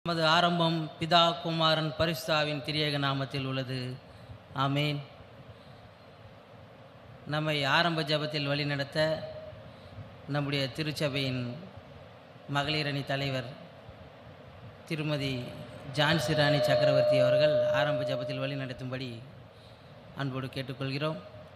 நமது ஆரம்பம் பிதா குமாரன் பரிசுத்தாவின் திரியேக நாமத்தில் உள்ளது. ஆமேன். நம்மை ஆரம்ப ஜபத்தில் வழிநடத்த நம்முடைய திருச்சபையின் மகளிரணி தலைவர் திருமதி ஜான்சி ராணி சக்கரவர்த்தி அவர்கள் ஆரம்ப ஜபத்தில் வழிநடத்தும்படி அன்போடு கேட்டுக்கொள்கிறோம்.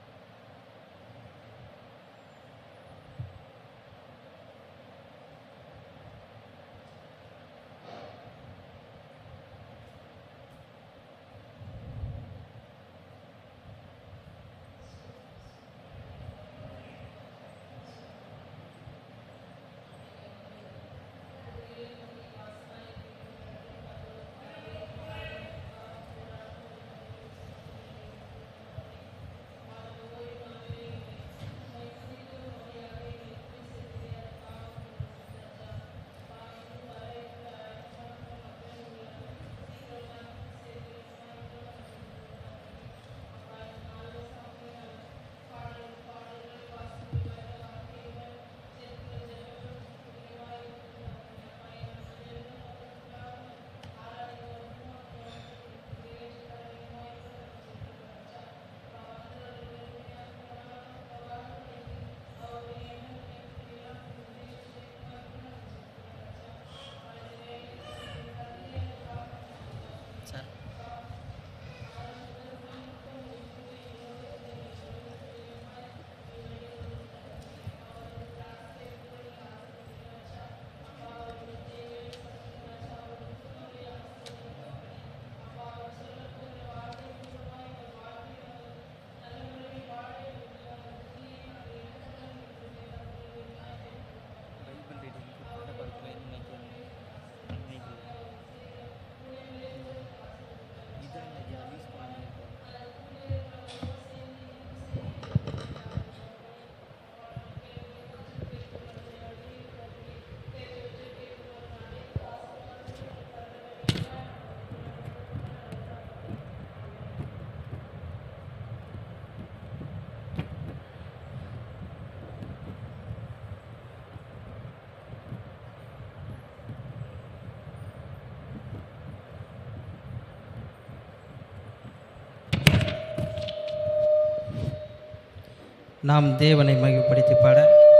நாம் தேவனை மகிமைப்படுத்தி பாட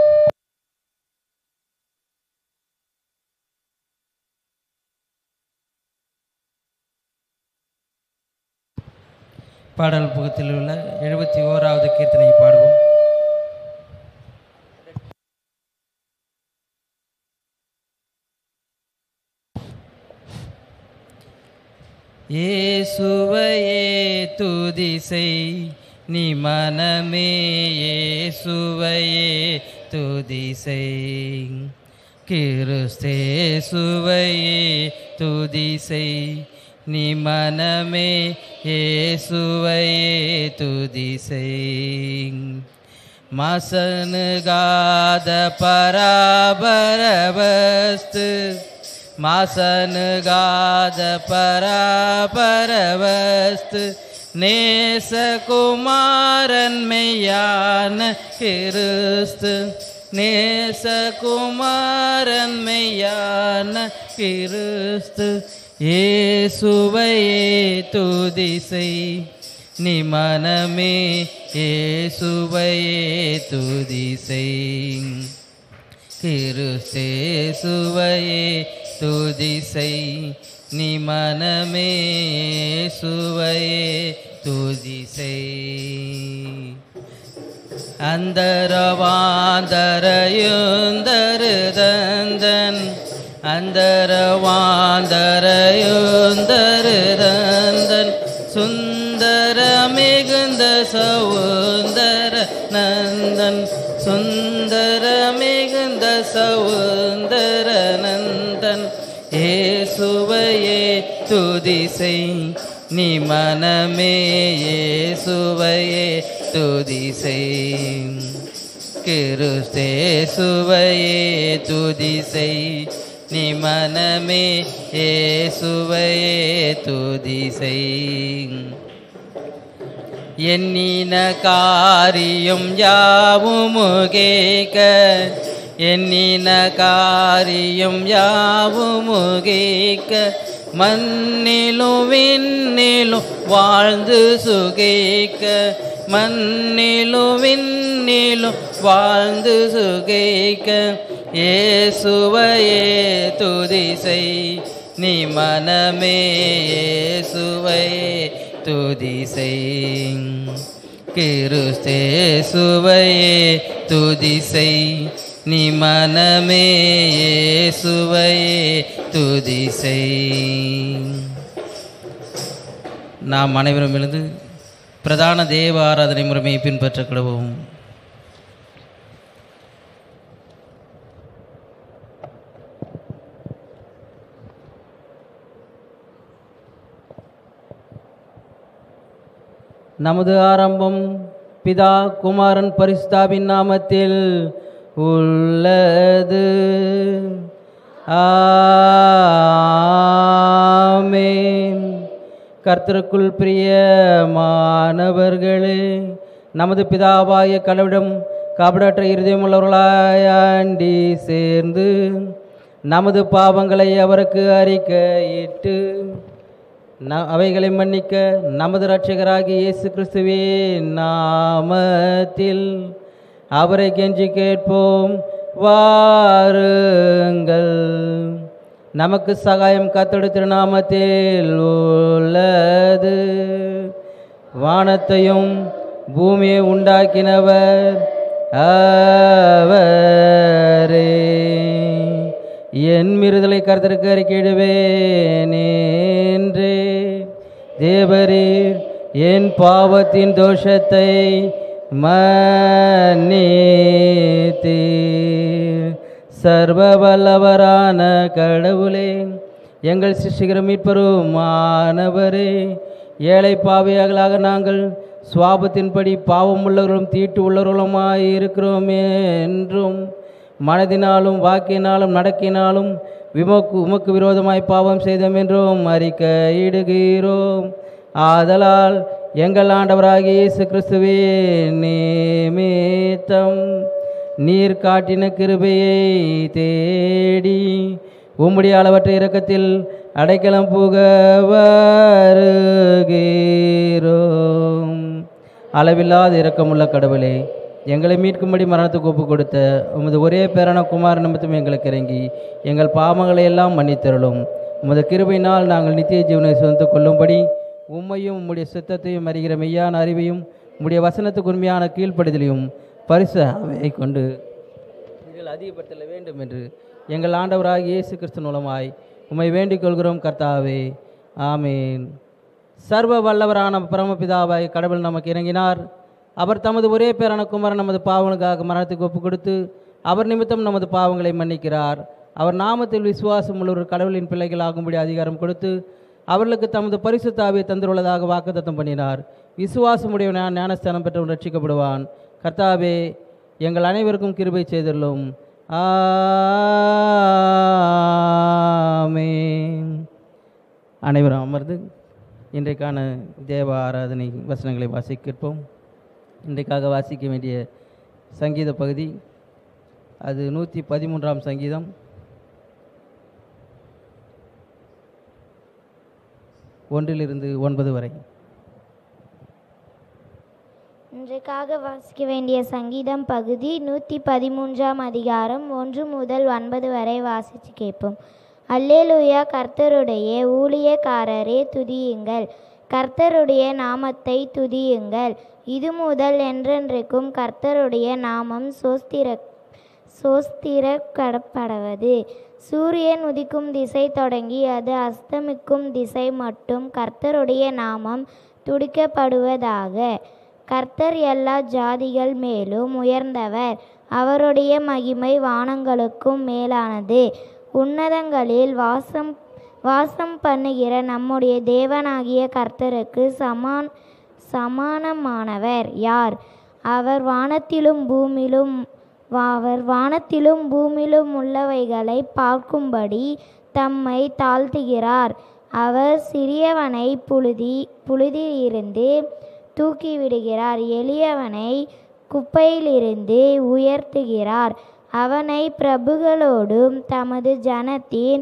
பாடல் புகத்தில் உள்ள 71வது கீர்த்தனை பாடுவோம். இயேசுவையே துதி செய் நீ மனமே, இயேசுவையே துதி செய். கிறிஸ்தேசுவையே துதி செய் நீ மனமே, இயேசுவையே துதி செய். மசனுகாத பராபரவஸ்து, மசனுகாத பராபரவஸ்து, நேசகுமாரன் மெய்யான கிறிஸ்து, நேசகுமாரன் மெய்யான கிறிஸ்து. இயேசுவையே துதி செய் நீ மனமே, இயேசுவையே துதி செய். கிறிஸ்தேசுவையே துதி செய் நீ மனமே, இயேசுவையே துதி செய். அந்தரவாந்தரையுந்தருதந்தன், அந்தரவாந்தரையுந்தருதந்தன், சுந்தர மிகுந்த சௌந்தர நந்தன், சுந்தர மிகுந்த சௌந்தர நந்தன். இயேசுவையே துதி செய் நீ மனமே, இயேசுவையே துதி செய். கிறிஸ்தேசுவையே துதி செய் நீ மனமே, இயேசுவையே துதி செய். எண்ணின காரியம் யாவும் கேட்க, எண்ணின காரியம் யாவும் முகிக்க மண்ணிலும் விண்ணிலும் வாழ்ந்து சுகிக்க மண்ணிலும் விண்ணிலும் வாழ்ந்து சுகிக்க இயேசுவையே துதி செய் நீ மனமே இயேசுவையே துதி செய் கிறிஸ்தேசுவையே துதி செய் நீ மனமே இயேசுவையே துதி செய். நாம் அனைவரும் எழுந்து பிரதான தேவ ஆராதனை முறைமையை பின்பற்ற கிடவோம். நமது ஆரம்பம் பிதா குமாரன் பரிசுத்தாவின் நாமத்தில் உள்ளது. ஆமென். கர்த்தருக்குள் பிரியமானவர்களே, நமது பிதாவாகிய கடவுளிடம் கபடற்ற இருதயமுள்ளவர்களாய் அண்டி சேர்ந்து நமது பாவங்களை அவருக்கு அறிக்கையிட்டு அவைகளை மன்னிக்க நமது இரட்சகராகிய இயேசு கிறிஸ்துவின் நாமத்தில் அவரை கெஞ்சி கேட்போம். வாருங்கள். நமக்கு சகாயம் கர்த்தருடைய திருநாமத்தில் உள்ளது. வானத்தையும் பூமியை உண்டாக்கினவர் அவரே. என் மீறுதலை கர்த்தருக்கு அறிக்கையிடுவேன் என்றே தேவரீர் என் பாவத்தின் தோஷத்தை மன்னித்தீர். சர்வ வல்லவரான கடவுளே, எங்கள் சிருஷ்டிகர மீட்பருமானவரே, ஏழை பாவியர்களாக நாங்கள் சுவாபத்தின்படி பாவம் உள்ளவர்களும் தீட்டு உள்ளவர்களுமாய் இருக்கிறோம் என்றும் மனதினாலும் வாக்கினாலும் நடக்கினாலும் உமக்கு விரோதமாய் பாவம் செய்தோம் என்றும் அறிக்கையிடுகிறோம். ஆதலால் எங்கள் ஆண்டவராகிய இயேசு கிறிஸ்துவே நிமித்தம் நீர் காட்டின கிருபையை தேடி உம்முடைய அளவற்ற இரக்கத்தில் அடைக்கலம் புக வருகிறோம். அளவில்லாத இரக்கமுள்ள கடவுளே, எங்களை மீட்கும்படி மரணத்துக்கு ஒப்பு கொடுத்த உமது ஒரே பேரான குமார நிமித்தம் எங்களுக்கு இறங்கி எங்கள் பாவங்களை எல்லாம் மன்னித்தருளும். உமது கிருபையினால் நாங்கள் நித்திய ஜீவனை சுதந்து கொள்ளும்படி உம்மையும் உம்முடைய சித்தத்தையும் அறிகிற மெய்யான அறிவையும் உம்முடைய வசனத்துக்கு உண்மையான கீழ்ப்படுதலையும் பரிசு அவை கொண்டு நீங்கள் அதிகப்படுத்த வேண்டும் என்று எங்கள் ஆண்டவராகிய இயேசு கிறிஸ்து மூலமாய் உம்மை வேண்டிக் கொள்கிறோம் கர்த்தாவே. ஆமேன். சர்வ வல்லவரான பரமபிதாவாய் கடவுள் நமக்கு இறங்கினார். அவர் தமது ஒரே பேரான குமாரன் நமது பாவங்களுக்காக மரணத்துக்கு ஒப்பு கொடுத்து அவர் நிமித்தம் நமது பாவங்களை மன்னிக்கிறார். அவர் நாமத்தில் விசுவாசம் உள்ளவர் கடவுளின் பிள்ளைகள் ஆகும்படி அதிகாரம் கொடுத்து அவர்களுக்கு தமது பரிசுத்த ஆவியை தந்துள்ளதாக வாக்குத்தத்தம் பண்ணினார். விசுவாசமுடைய ஞானஸ்தானம் பெற்றவன் ரட்சிக்கப்படுவான். கர்த்தாவே, எங்கள் அனைவருக்கும் கிருபை செய்துள்ளோம். ஆமென். அனைவரும் அமர்ந்து இன்றைக்கான தேவ ஆராதனை வசனங்களை வாசிக்கிறோம். இன்றைக்காக வாசிக்க வேண்டிய சங்கீத பகுதி அது 113ஆம் சங்கீதம். 1-9 வரை. இன்றைக்காக வாசிக்க வேண்டிய சங்கீதம் பகுதி 113ஆம் அதிகாரம் 1 முதல் 9 வரை வாசித்து கேட்போம். அல்லேலூயா. கர்த்தருடைய ஊழியக்காரரே துதியுங்கள், கர்த்தருடைய நாமத்தை துதியுங்கள். இது முதல் என்றென்றைக்கும் கர்த்தருடைய நாமம் சோஸ்திரப்படவது. சூரியன் உதிக்கும் திசை தொடங்கி அது அஸ்தமிக்கும் திசை மட்டும் கர்த்தருடைய நாமம் துதிக்கப்படுவதாக. கர்த்தர் எல்லா ஜாதிகள் மேலும் உயர்ந்தவர், அவருடைய மகிமை வானங்களுக்கும் மேலானது. உன்னதங்களில் வாசம் பண்ணுகிற நம்முடைய தேவனாகிய கர்த்தருக்கு சமானமானவர் யார்? அவர் வானத்திலும் பூமியிலும் உள்ளவைகளை பார்க்கும்படி தம்மை தாழ்த்துகிறார். அவர் சிறியவனை புழுதியிலிருந்து தூக்கிவிடுகிறார், எளியவனை குப்பையிலிருந்து உயர்த்துகிறார். அவனை பிரபுகளோடும் தமது ஜனத்தின்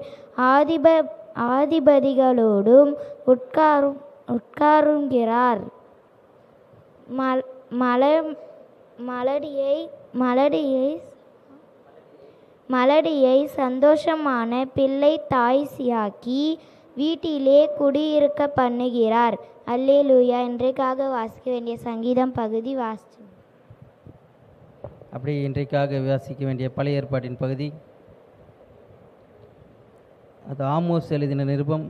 ஆதிபதிகளோடும் உட்காருகிறார். மலடியை சந்தோஷமான பிள்ளை தாய்ச்சியாக்கி வீட்டிலே குடியிருக்க பண்ணுகிறார். அல்லேலூயா. இன்றைக்காக வாசிக்க வேண்டிய சங்கீதம் பகுதி வாசிச்சு. அப்படி இன்றைக்காக வாசிக்க வேண்டிய பழைய ஏற்பாட்டின் பகுதி அது ஆமோஸ் எழுதின நிருபம்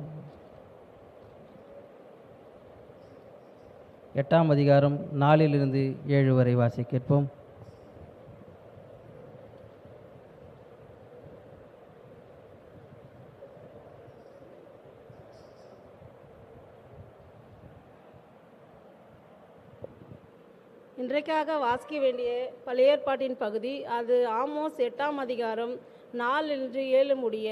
8ஆம் அதிகாரம் 4 - 7 வரை வாசி கேட்போம். இன்றைக்காக வாசிக்க வேண்டிய பழைய ஏற்பாட்டின் பகுதி அது ஆமோஸ் 8ஆம் அதிகாரம் 4 - 7 முடிய.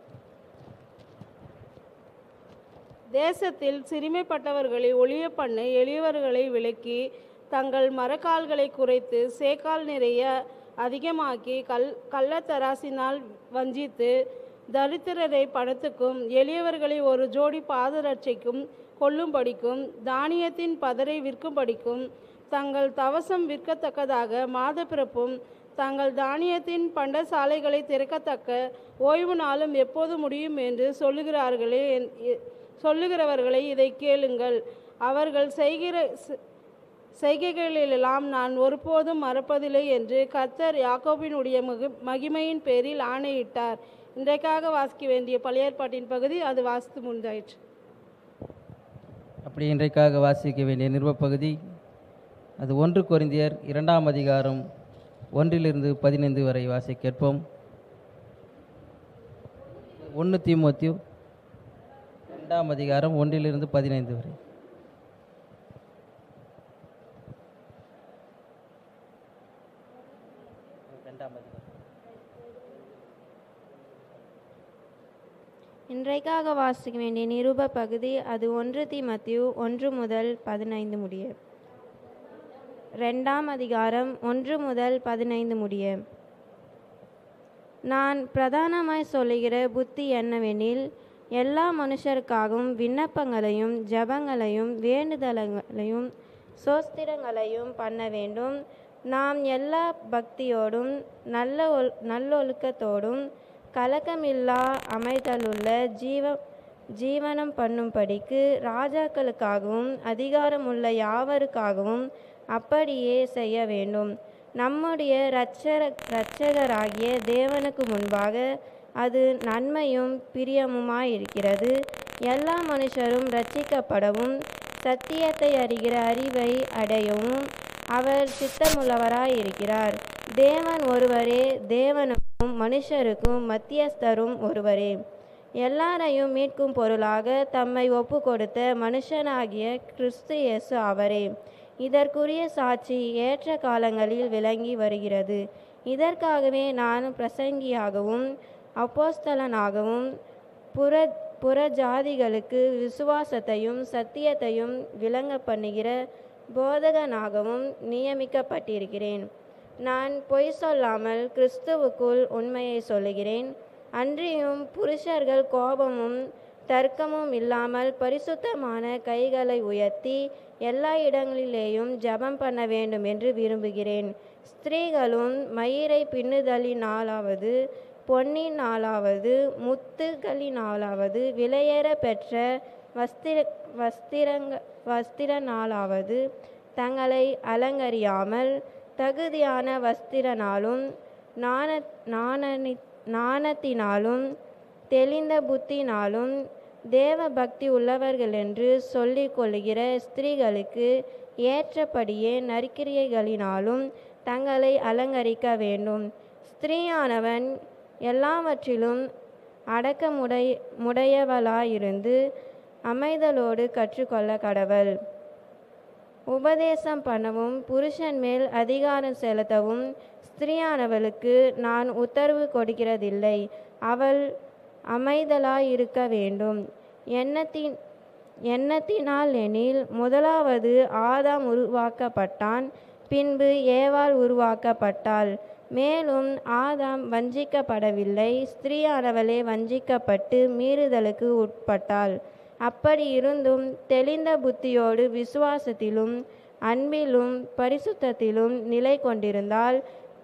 தேசத்தில் சிறுமைப்பட்டவர்களை ஒழிய பண்ண எளியவர்களை விலக்கி தங்கள் மரக்கால்களை குறைத்து சேக்கால் நிறைய அதிகமாக்கி கள்ளத்தராசினால் வஞ்சித்து தரித்திரரை பணத்துக்கும் எளியவர்களை ஒரு ஜோடி பாதரட்சைக்கும் கொள்ளும்படிக்கும் தானியத்தின் பதரை விற்கும்படிக்கும் தங்கள் தவசம் விற்கத்தக்கதாக மாதப்பிறப்பும் தங்கள் தானியத்தின் பண்டசாலைகளை திறக்கத்தக்க ஓய்வு நாளும் எப்போது முடியும் என்று சொல்லுகிறவர்களை இதை கேளுங்கள். அவர்கள் செய்கைகளிலெல்லாம் நான் ஒருபோதும் மறப்பதில்லை என்று கர்த்தர் யாக்கோபினுடைய மகிமையின் பேரில் ஆணையிட்டார். இன்றைக்காக வாசிக்க வேண்டிய பழைய ஏற்பாட்டின் பகுதி அது வாசித்து முடிந்தாயிற்று. அப்படி இன்றைக்காக வாசிக்க வேண்டிய நிருப பகுதி அது 1 கொரிந்தியர் 2ஆம் அதிகாரம் 1 - 15 வரை வாசி கேட்போம். 1 தீமோத்தேயு 2ஆம் அதிகாரம் 1 - 15 வரை. இன்றைக்காக வாசிக்க வேண்டிய நிருப பகுதி அது 1 தீமோத்தேயு 1 முதல் 15 முடிய. 2ஆம் அதிகாரம் 1 முதல் 15 முடிய. நான் பிரதானமாய் சொல்லுகிற புத்தி என்னவெனில், எல்லா மனுஷருக்காகவும் விண்ணப்பங்களையும் ஜெபங்களையும் வேண்டுதல்களையும் சோஸ்திரங்களையும் பண்ண வேண்டும். நாம் எல்லா பக்தியோடும் நல்லொழுக்கத்தோடும் கலக்கமில்லா அமைதலுள்ள ஜீவனம் பண்ணும்படிக்கு ராஜாக்களுக்காகவும் அதிகாரமுள்ள யாவருக்காகவும் அப்படியே செய்ய வேண்டும். நம்முடைய இரட்சகராகிய தேவனுக்கு முன்பாக அது நன்மையும் பிரியமுமாயிருக்கிறது. எல்லா மனுஷரும் இரட்சிக்கப்படவும் சத்தியத்தை அறிகிற அறிவை அடையவும் அவர் சித்தமுள்ளவராயிருக்கிறார். தேவன் ஒருவரே, தேவனுக்கும் மனுஷருக்கும் மத்தியஸ்தரும் ஒருவரே. எல்லாரையும் மீட்கும் பொருளாக தம்மை ஒப்பு கொடுத்த மனுஷனாகிய கிறிஸ்து இயேசு அவரே. இதற்குரிய சாட்சி ஏற்ற காலங்களில் விளங்கி வருகிறது. இதற்காகவே நான் பிரசங்கியாகவும் அப்போஸ்தலனாகவும் புறஜாதிகளுக்கு விசுவாசத்தையும் சத்தியத்தையும் விளங்க பண்ணுகிற போதகனாகவும் நியமிக்கப்பட்டிருக்கிறேன். நான் பொய் சொல்லாமல் கிறிஸ்துவுக்குள் உண்மையை சொல்லுகிறேன். அன்றியும் புருஷர்கள் கோபமும் தர்க்கமும் இல்லாமல் பரிசுத்தமான கைகளை உயர்த்தி எல்லா இடங்களிலேயும் ஜெபம் பண்ண வேண்டும் என்று விரும்புகிறேன். ஸ்திரீகளும் மயிரை பின்னுதலினாலாவது பொன்னினாலாவது முத்துகளினாலாவது விலையேற பெற்ற வஸ்திரனாலாவது தங்களை அலங்கரியாமல் தகுதியான வஸ்திரனாலும் நாணத்தினாலும் தெளிந்த புத்தினாலும் தேவ பக்தி உள்ளவர்களென்று சொல்லிக் கொள்ளுகிற ஸ்திரீகளுக்கு ஏற்றபடியே நற்கிரியைகளினாலும் தங்களை அலங்கரிக்க வேண்டும். ஸ்திரீயானவன் எல்லாவற்றிலும் அடக்கமுடையவளாயிருந்து அமைதலோடு கற்றுக்கொள்ள கடவள். உபதேசம் பண்ணவும் புருஷன் மேல் அதிகாரம் செலுத்தவும் ஸ்திரீயானவளுக்கு நான் உத்தரவு கொடுக்கிறதில்லை. அவள் அமைதலாயிருக்க வேண்டும். எண்ணத்தினால் எனில் முதலாவது ஆதாம் உருவாக்கப்பட்டான், பின்பு ஏவாள் உருவாக்கப்பட்டாள். மேலும் ஆதாம் வஞ்சிக்கப்படவில்லை, ஸ்திரீயானவளே வஞ்சிக்கப்பட்டு மீறுதலுக்கு உட்பட்டாள். அப்படி இருந்தும் தெளிந்த புத்தியோடு விசுவாசத்திலும் அன்பிலும் பரிசுத்தத்திலும் நிலை கொண்டிருந்தால்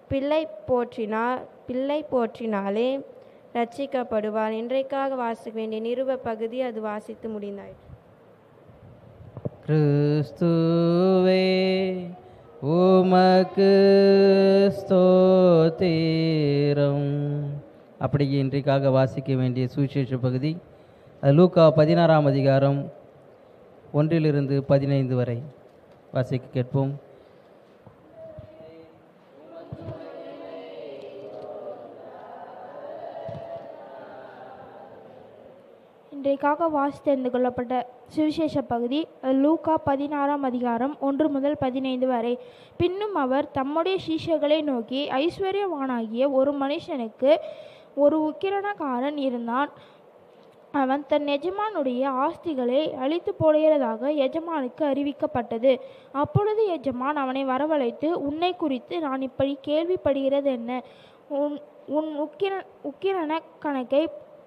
பிள்ளை போற்றினாலே ரட்சிக்கப்படுவாள். இன்றைக்காக வாசிக்க வேண்டிய நிருப பகுதி அது வாசித்து முடிந்தாயிற்று. கிறிஸ்துவே உமக்கு ஸ்தோத்திரம். அப்படியே இன்றைக்காக வாசிக்க வேண்டிய சுவிசேஷ பகுதி அது லூக்கா 16ஆம் அதிகாரம் 1-15 வரை வாசிக்க கேட்போம். இன்றைக்காக தெரிந்து கொள்ளப்பட்ட சுவிசேஷ பகுதி லூக்கா 16ஆம் அதிகாரம் 1-15 வரை. பின்னும் அவர் தம்முடைய சீஷர்களை நோக்கி, ஐஸ்வர்யவானாகிய ஒரு மனுஷனுக்கு ஒரு உக்கிரணக்காரன் இருந்தான். அவன் தன் எஜமானுடைய ஆஸ்திகளை அழித்து போடுகிறதாக எஜமானுக்கு அறிவிக்கப்பட்டது. அப்பொழுது எஜமான் அவனை வரவழைத்து, உன்னை குறித்து நான் இப்படி கேள்விப்படுகிறது என்ன? உன் உக்கிரண கணக்கை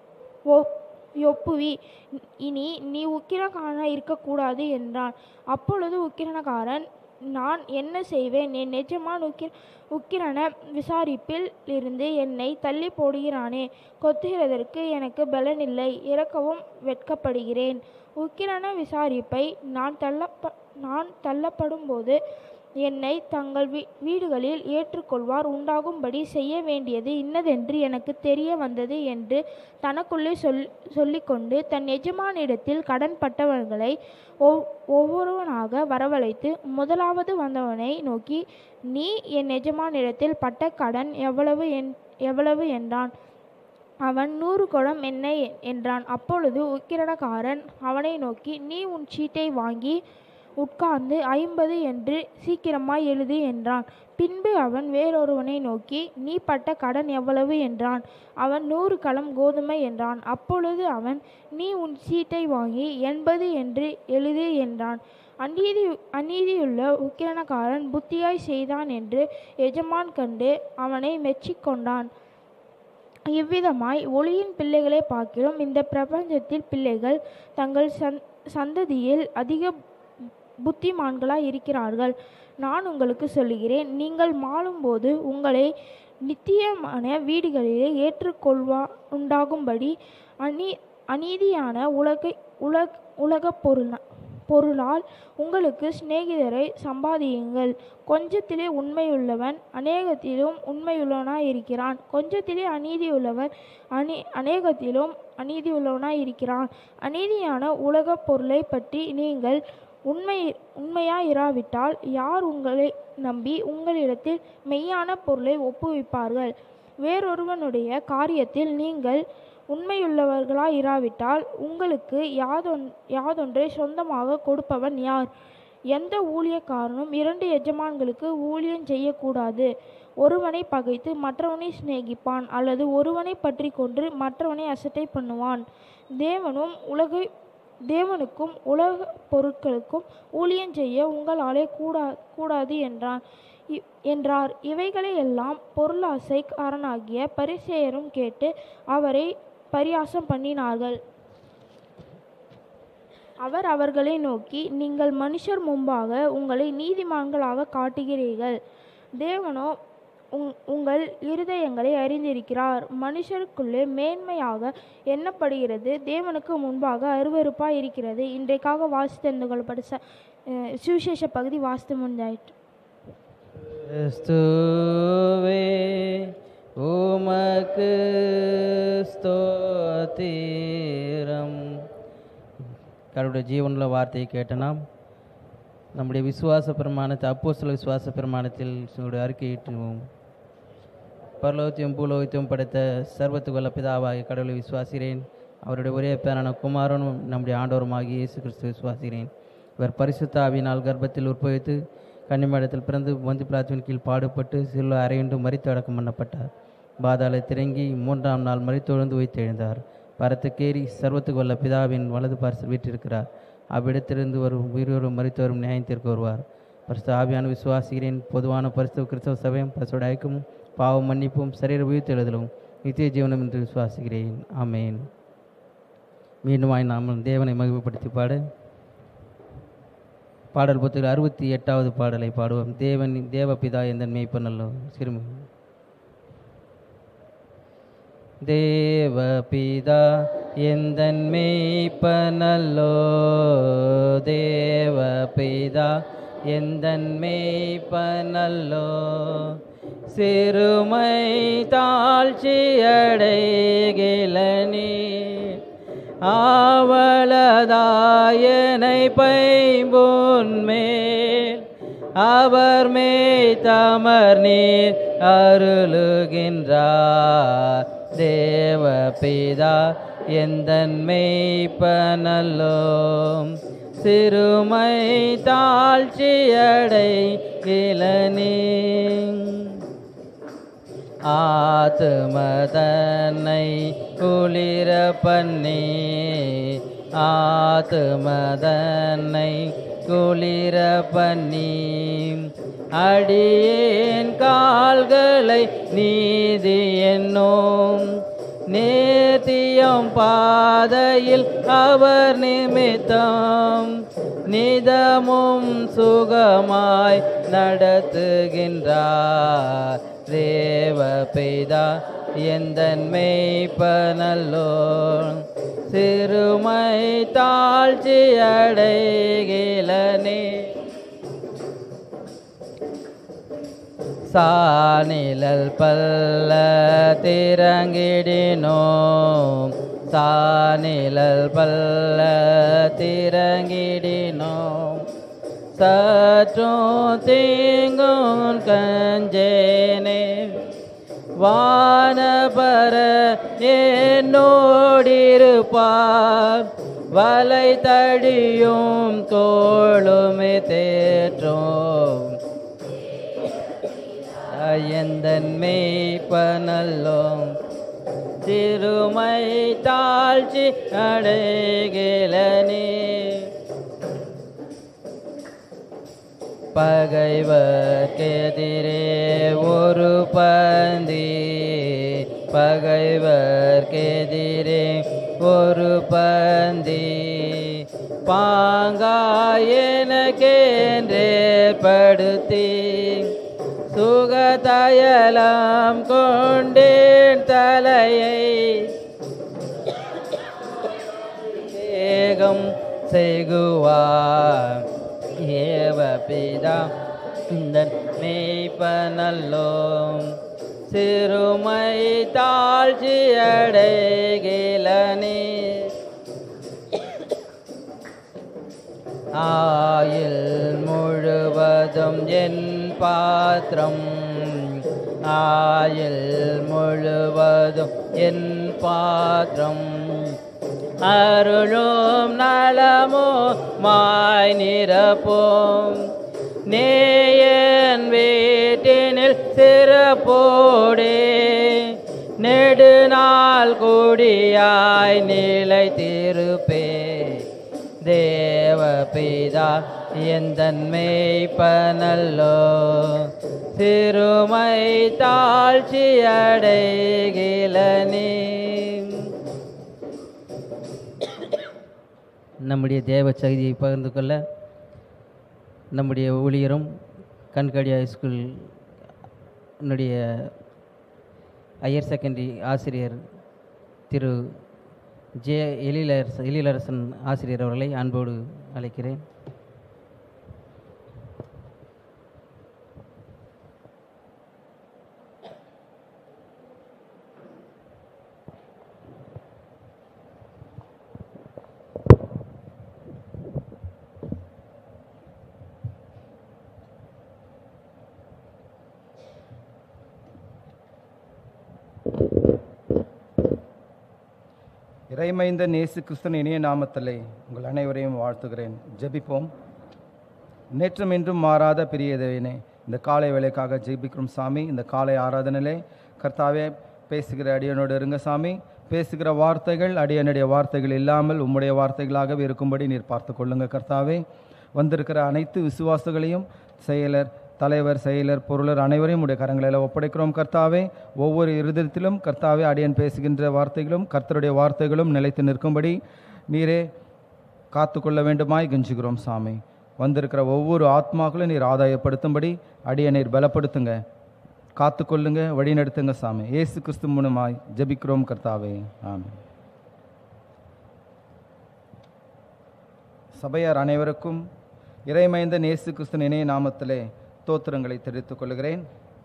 ஒப்புவி, இனி நீ உக்கிரக்காரனாக இருக்கக்கூடாது என்றான். அப்பொழுது உக்கிரணக்காரன், நான் என்ன செய்வேன்? என் எஜமான் உக்கிரண விசாரிப்பில் இருந்து என்னை தள்ளி போடுகிறானே. கொத்துகிறதற்கு எனக்கு பலனில்லை, இறக்கவும் வெட்கப்படுகிறேன். உக்கிரண விசாரிப்பை நான் தள்ளப்படும்போது என்னை தங்கள் வீடுகளில் ஏற்றுக்கொள்வார் உண்டாகும்படி செய்ய வேண்டியது இன்னதென்று எனக்கு தெரிய வந்தது என்று தனக்குள்ளே சொல்லிக்கொண்டு தன் எஜமானிடத்தில் கடன்பட்டவர்களை ஒவ்வொருவனாக வரவழைத்து முதலாவது வந்தவனை நோக்கி, நீ என் எஜமானிடத்தில் பட்ட கடன் எவ்வளவு என்றான். அவன் 100 குடம் எண்ணெய் என்றான். அப்பொழுது உக்கிரணக்காரன் அவனை நோக்கி, நீ உன் சீட்டை வாங்கி உட்கார்ந்து 50 என்று சீக்கிரமாய் எழுது என்றான். பின்பு அவன் வேறொருவனை நோக்கி, நீ பட்ட கடன் எவ்வளவு என்றான். அவன் 100 கலம் கோதுமை என்றான். அப்பொழுது அவன், நீ உன் சீட்டை வாங்கி 80 என்று எழுது என்றான். அநீதியுள்ள உக்கிரணக்காரன் புத்தியாய் செய்தான் என்று எஜமான் கண்டு அவனை மெச்சிக்கொண்டான். இவ்விதமாய் ஒளியின் பிள்ளைகளை பார்க்கிறோம் இந்த பிரபஞ்சத்தில் பிள்ளைகள் தங்கள் சந்ததியில் அதிக புத்திமான்களாய் இருக்கிறார்கள். நான் உங்களுக்கு சொல்லுகிறேன், நீங்கள் மாளும்போது உங்களை நித்தியமான வீடுகளிலே உண்டாகும்படி அநீதியான உலக பொருளால் உங்களுக்கு சிநேகிதரை சம்பாதியுங்கள். கொஞ்சத்திலே உண்மையுள்ளவன் அநேகத்திலும் உண்மையுள்ளவனாய் இருக்கிறான். கொஞ்சத்திலே அநீதியுள்ளவன் அநேகத்திலும் அநீதியுள்ளவனாய் இருக்கிறான். அநீதியான உலக பொருளை பற்றி நீங்கள் உண்மையாயிராவிட்டால் யார் உங்களை நம்பி உங்களிடத்தில் மெய்யான பொருளை ஒப்புவிப்பார்கள்? வேறொருவனுடைய காரியத்தில் நீங்கள் உண்மையுள்ளவர்களாயிராவிட்டால் உங்களுக்கு யாதொன்றை சொந்தமாக கொடுப்பவன் யார்? எந்த ஊழியக்காரனும் 2 எஜமான்களுக்கு ஊழியம் செய்யக்கூடாது. ஒருவனை பகைத்து மற்றவனை சிநேகிப்பான், அல்லது ஒருவனை பற்றி கொன்று மற்றவனை அசட்டை பண்ணுவான். தேவனுக்கும் உலக பொருட்களுக்கும் ஊழியம் செய்ய உங்களாலே கூடாது என்றார். இவைகளை எல்லாம் பொருளாசைக்காரனாகிய பரிசேயரும் கேட்டு அவரை பரியாசம் பண்ணினார்கள். அவர் அவர்களை நோக்கி, நீங்கள் மனுஷர் முன்பாக உங்களை நீதிமான்களாக காட்டுகிறீர்கள், தேவனோ உங்கள் இருதயங்களை அறிந்திருக்கிறார். மனுஷருக்குள்ளே மேன்மையாக எண்ணப்படுகிறது தேவனுக்கு முன்பாக அருவருப்பாய் இருக்கிறது. இன்றைக்காக தெரிந்து கொள்ளப்பட்ட சுவிசேஷ பகுதி வாசித்து முடிந்தாயிற்று. கிறிஸ்துவே உமக்கு ஸ்தோத்திரம். கடவுளுடைய ஜீவனுள்ள வார்த்தையை கேட்ட நாம் நம்முடைய விசுவாச பிரமாணத்தை அப்போஸ்தல விசுவாச பிரமாணத்தில் அறிக்கையிட்டுவோம். பரலோகத்தையும் பூலோகத்தையும் படைத்த சர்வத்துக்கு வல்ல பிதாவாகிய கடவுளை விசுவாசிக்கிறேன். அவருடைய ஒரே பேரான குமாரனும் நம்முடைய ஆண்டவருமாகிய இயேசு கிறிஸ்துவை விசுவாசிக்கிறேன். இவர் பரிசுத்த ஆவியினால் கர்ப்பத்தில் உற்பவித்து கன்னிமரிடத்தில் பிறந்து பொந்து பிலாத்துவின் கீழ் பாடுபட்டு சிலுவை அறையுண்டு மரித்து அடக்கம் பண்ணப்பட்டார். பாதாளத்தில் இறங்கி 3ஆம் நாள் மரித்தெழுந்து உயிர்த்தெழுந்தார். பரத்துக்கேறி சர்வத்துக்கு வல்ல பிதாவின் வலது பார்சல் வீற்றிருக்கிறார். அவ்விடத்திலிருந்து வரும் உயிரோரும் மரித்தோரும் நியாயத்திற்கு வருவார். பரிசுத்த ஆவியான விசுவாசிக்கிறேன். பொதுவான பரிசுத்த கிறிஸ்தவ சபையும் பரிசுத்த ஐக்கியமும் பாவம் மன்னிப்பும் சரீர உயிர்த்தெழுதலும் நித்திய ஜீவனம் என்று விசுவாசிக்கிறேன். ஆமேன். மீண்டுமாய் நாம் தேவனை மகிமைப்படுத்தி பாடல் புத்தகம் 68வது பாடலை பாடுவோம். தேவபிதா எந்த மேய்ப்பனல்லோ சிறுமி. தேவபிதா எந்தன் மேய்ப்பனல்லோ, தேவபிதா எந்தன் மேய்ப்பனல்லோ, சிறுமை தாழ்ச்சியடைகிலனே, ஆவலதாயனை பைம்பொன்மேல் அவர் மேய் தமர் நீர் அருளுகின்றார். தேவபிதா எந்தன் மேய்ப்பனல்லோ, சிறுமை தாழ்ச்சியடைகிலனே, ஆத்துமதனை குளிர பண்ணி, ஆத்துமதனை குளிர பண்ணி, அடியேன் கால்களை நீதி என்னும் நேர்த்தியம் பாதையில் அவர் நிமித்தம் நிதமும் சுகமாய் நடத்துகின்றார். தேவபிதா எந்தன் மேய்ப்பனல்லோ, சிறுமை தாழ்ச்சியடைகிலனே, சாநிழல் பல்ல திறங்கிடினோம், சாநிழல் பல்ல திறங்கிடினோம், சற்றும் தீங்கும் கஞ்சேனே, வானபர என்னோடிருப்பார், வலை தடியும் தோளுமே தேற்றும். எந்தன் மேய்ப்பனல்லோ, சிறுமை தாழ்ச்சி அடைகிலனே, பகைவர்க்கெதிரே ஒரு பந்தி, பகைவர்க்கெதிரே ஒரு பந்தி, பாங்காயனக்கென்றே படுத்தி, சுகதயலம் கொண்டேன் தலையை, ஏகம் செய்குவார். தேவபிதா எந்தன் மேய்ப்பனல்லோ, சிறுமை தாழ்ச்சியடைகிலனே, ஆயுள் முழுவதும் என் பாத்திரம், ஆயுள் முழுவதும் என் பாத்திரம், அருளும் நலமோ மாய் நிரப்போம், நேயன் வீட்டினில் சிறப்போடே, நெடுநாள் கூடியாய் நிலைத்திருப்பே. தேவபிதா எந்தன் மேய்ப்பனல்லோ, சிறுமை தாழ்ச்சியடைகிலனே. நம்முடைய தேவ செய்தியை பகிர்ந்து கொள்ள நம்முடைய ஊழியரும் கண்காடி ஹைஸ்கூல் ஹையர் செகண்டரி ஆசிரியர் திரு ஜே எழிலரசன் ஆசிரியர் அவர்களை அன்போடு அழைக்கிறேன். இறைமைந்த இயேசு கிறிஸ்துவின் இனிய நாமத்திலே உங்கள் அனைவரையும் வாழ்த்துகிறேன். ஜெபிப்போம். நேற்றும் இன்றும் மாறாத பெரிய தேவனே, இந்த காலை வேளைக்காக ஜெபிக்கிறோம் சாமி. இந்த காலை ஆராதனையிலே கர்த்தாவே பேசுகிற அடியனோடு இருங்க சாமி. பேசுகிற வார்த்தைகள் அடியனுடைய வார்த்தைகள் இல்லாமல் உம்முடைய வார்த்தைகளாகவே இருக்கும்படி நீர் பார்த்து கொள்ளுங்க கர்த்தாவே. வந்திருக்கிற அனைத்து விசுவாசிகளையும் செயலர் தலைவர், செயலர், பொருளர் அனைவரையும் உடைய கரங்களில் ஒப்படைக்கிறோம் கர்த்தாவே. ஒவ்வொரு இருதயத்திலும் கர்த்தாவே அடியன் பேசுகின்ற வார்த்தைகளும் கர்த்தருடைய வார்த்தைகளும் நிலைத்து நிற்கும்படி நீரே காத்துக்கொள்ள வேண்டுமாய் கெஞ்சுகிறோம் சாமி. வந்திருக்கிற ஒவ்வொரு ஆத்மாக்களும் நீர் ஆதாயப்படுத்தும்படி அடியனை பலப்படுத்துங்க, காத்துக்கொள்ளுங்க, வழிநடத்துங்க சாமி. இயேசு கிறிஸ்து மூலமாய் ஜெபிக்கிறோம் கர்த்தாவே, ஆமென். சபையார் அனைவருக்கும் இறைமைந்தன் இயேசு கிறிஸ்துவின் இணைய நாமத்திலே தோத்திரங்களை தெரிவித்துக் கொள்கிறேன்.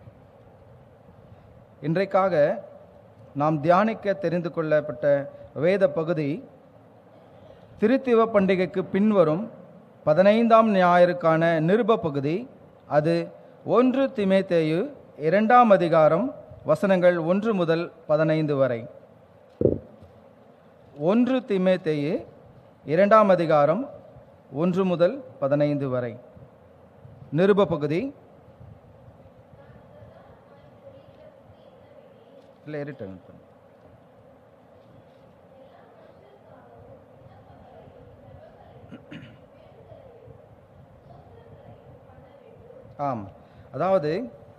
இன்றைக்காக நாம் தியானிக்க தெரிந்து கொள்ளப்பட்ட வேத பகுதி திருத்திவ பண்டிகைக்கு பின்வரும் 15ஆம் ஞாயிறுக்கான நிருப பகுதி. அது 1 தீமோத்தேயு 2ஆம் அதிகாரம் வசனங்கள் 1 முதல் 15 வரை. 1 தீமோத்தேயு 2ஆம் அதிகாரம் 1 முதல் 15 வரை நிருப பகுதி. ஆம், அதாவது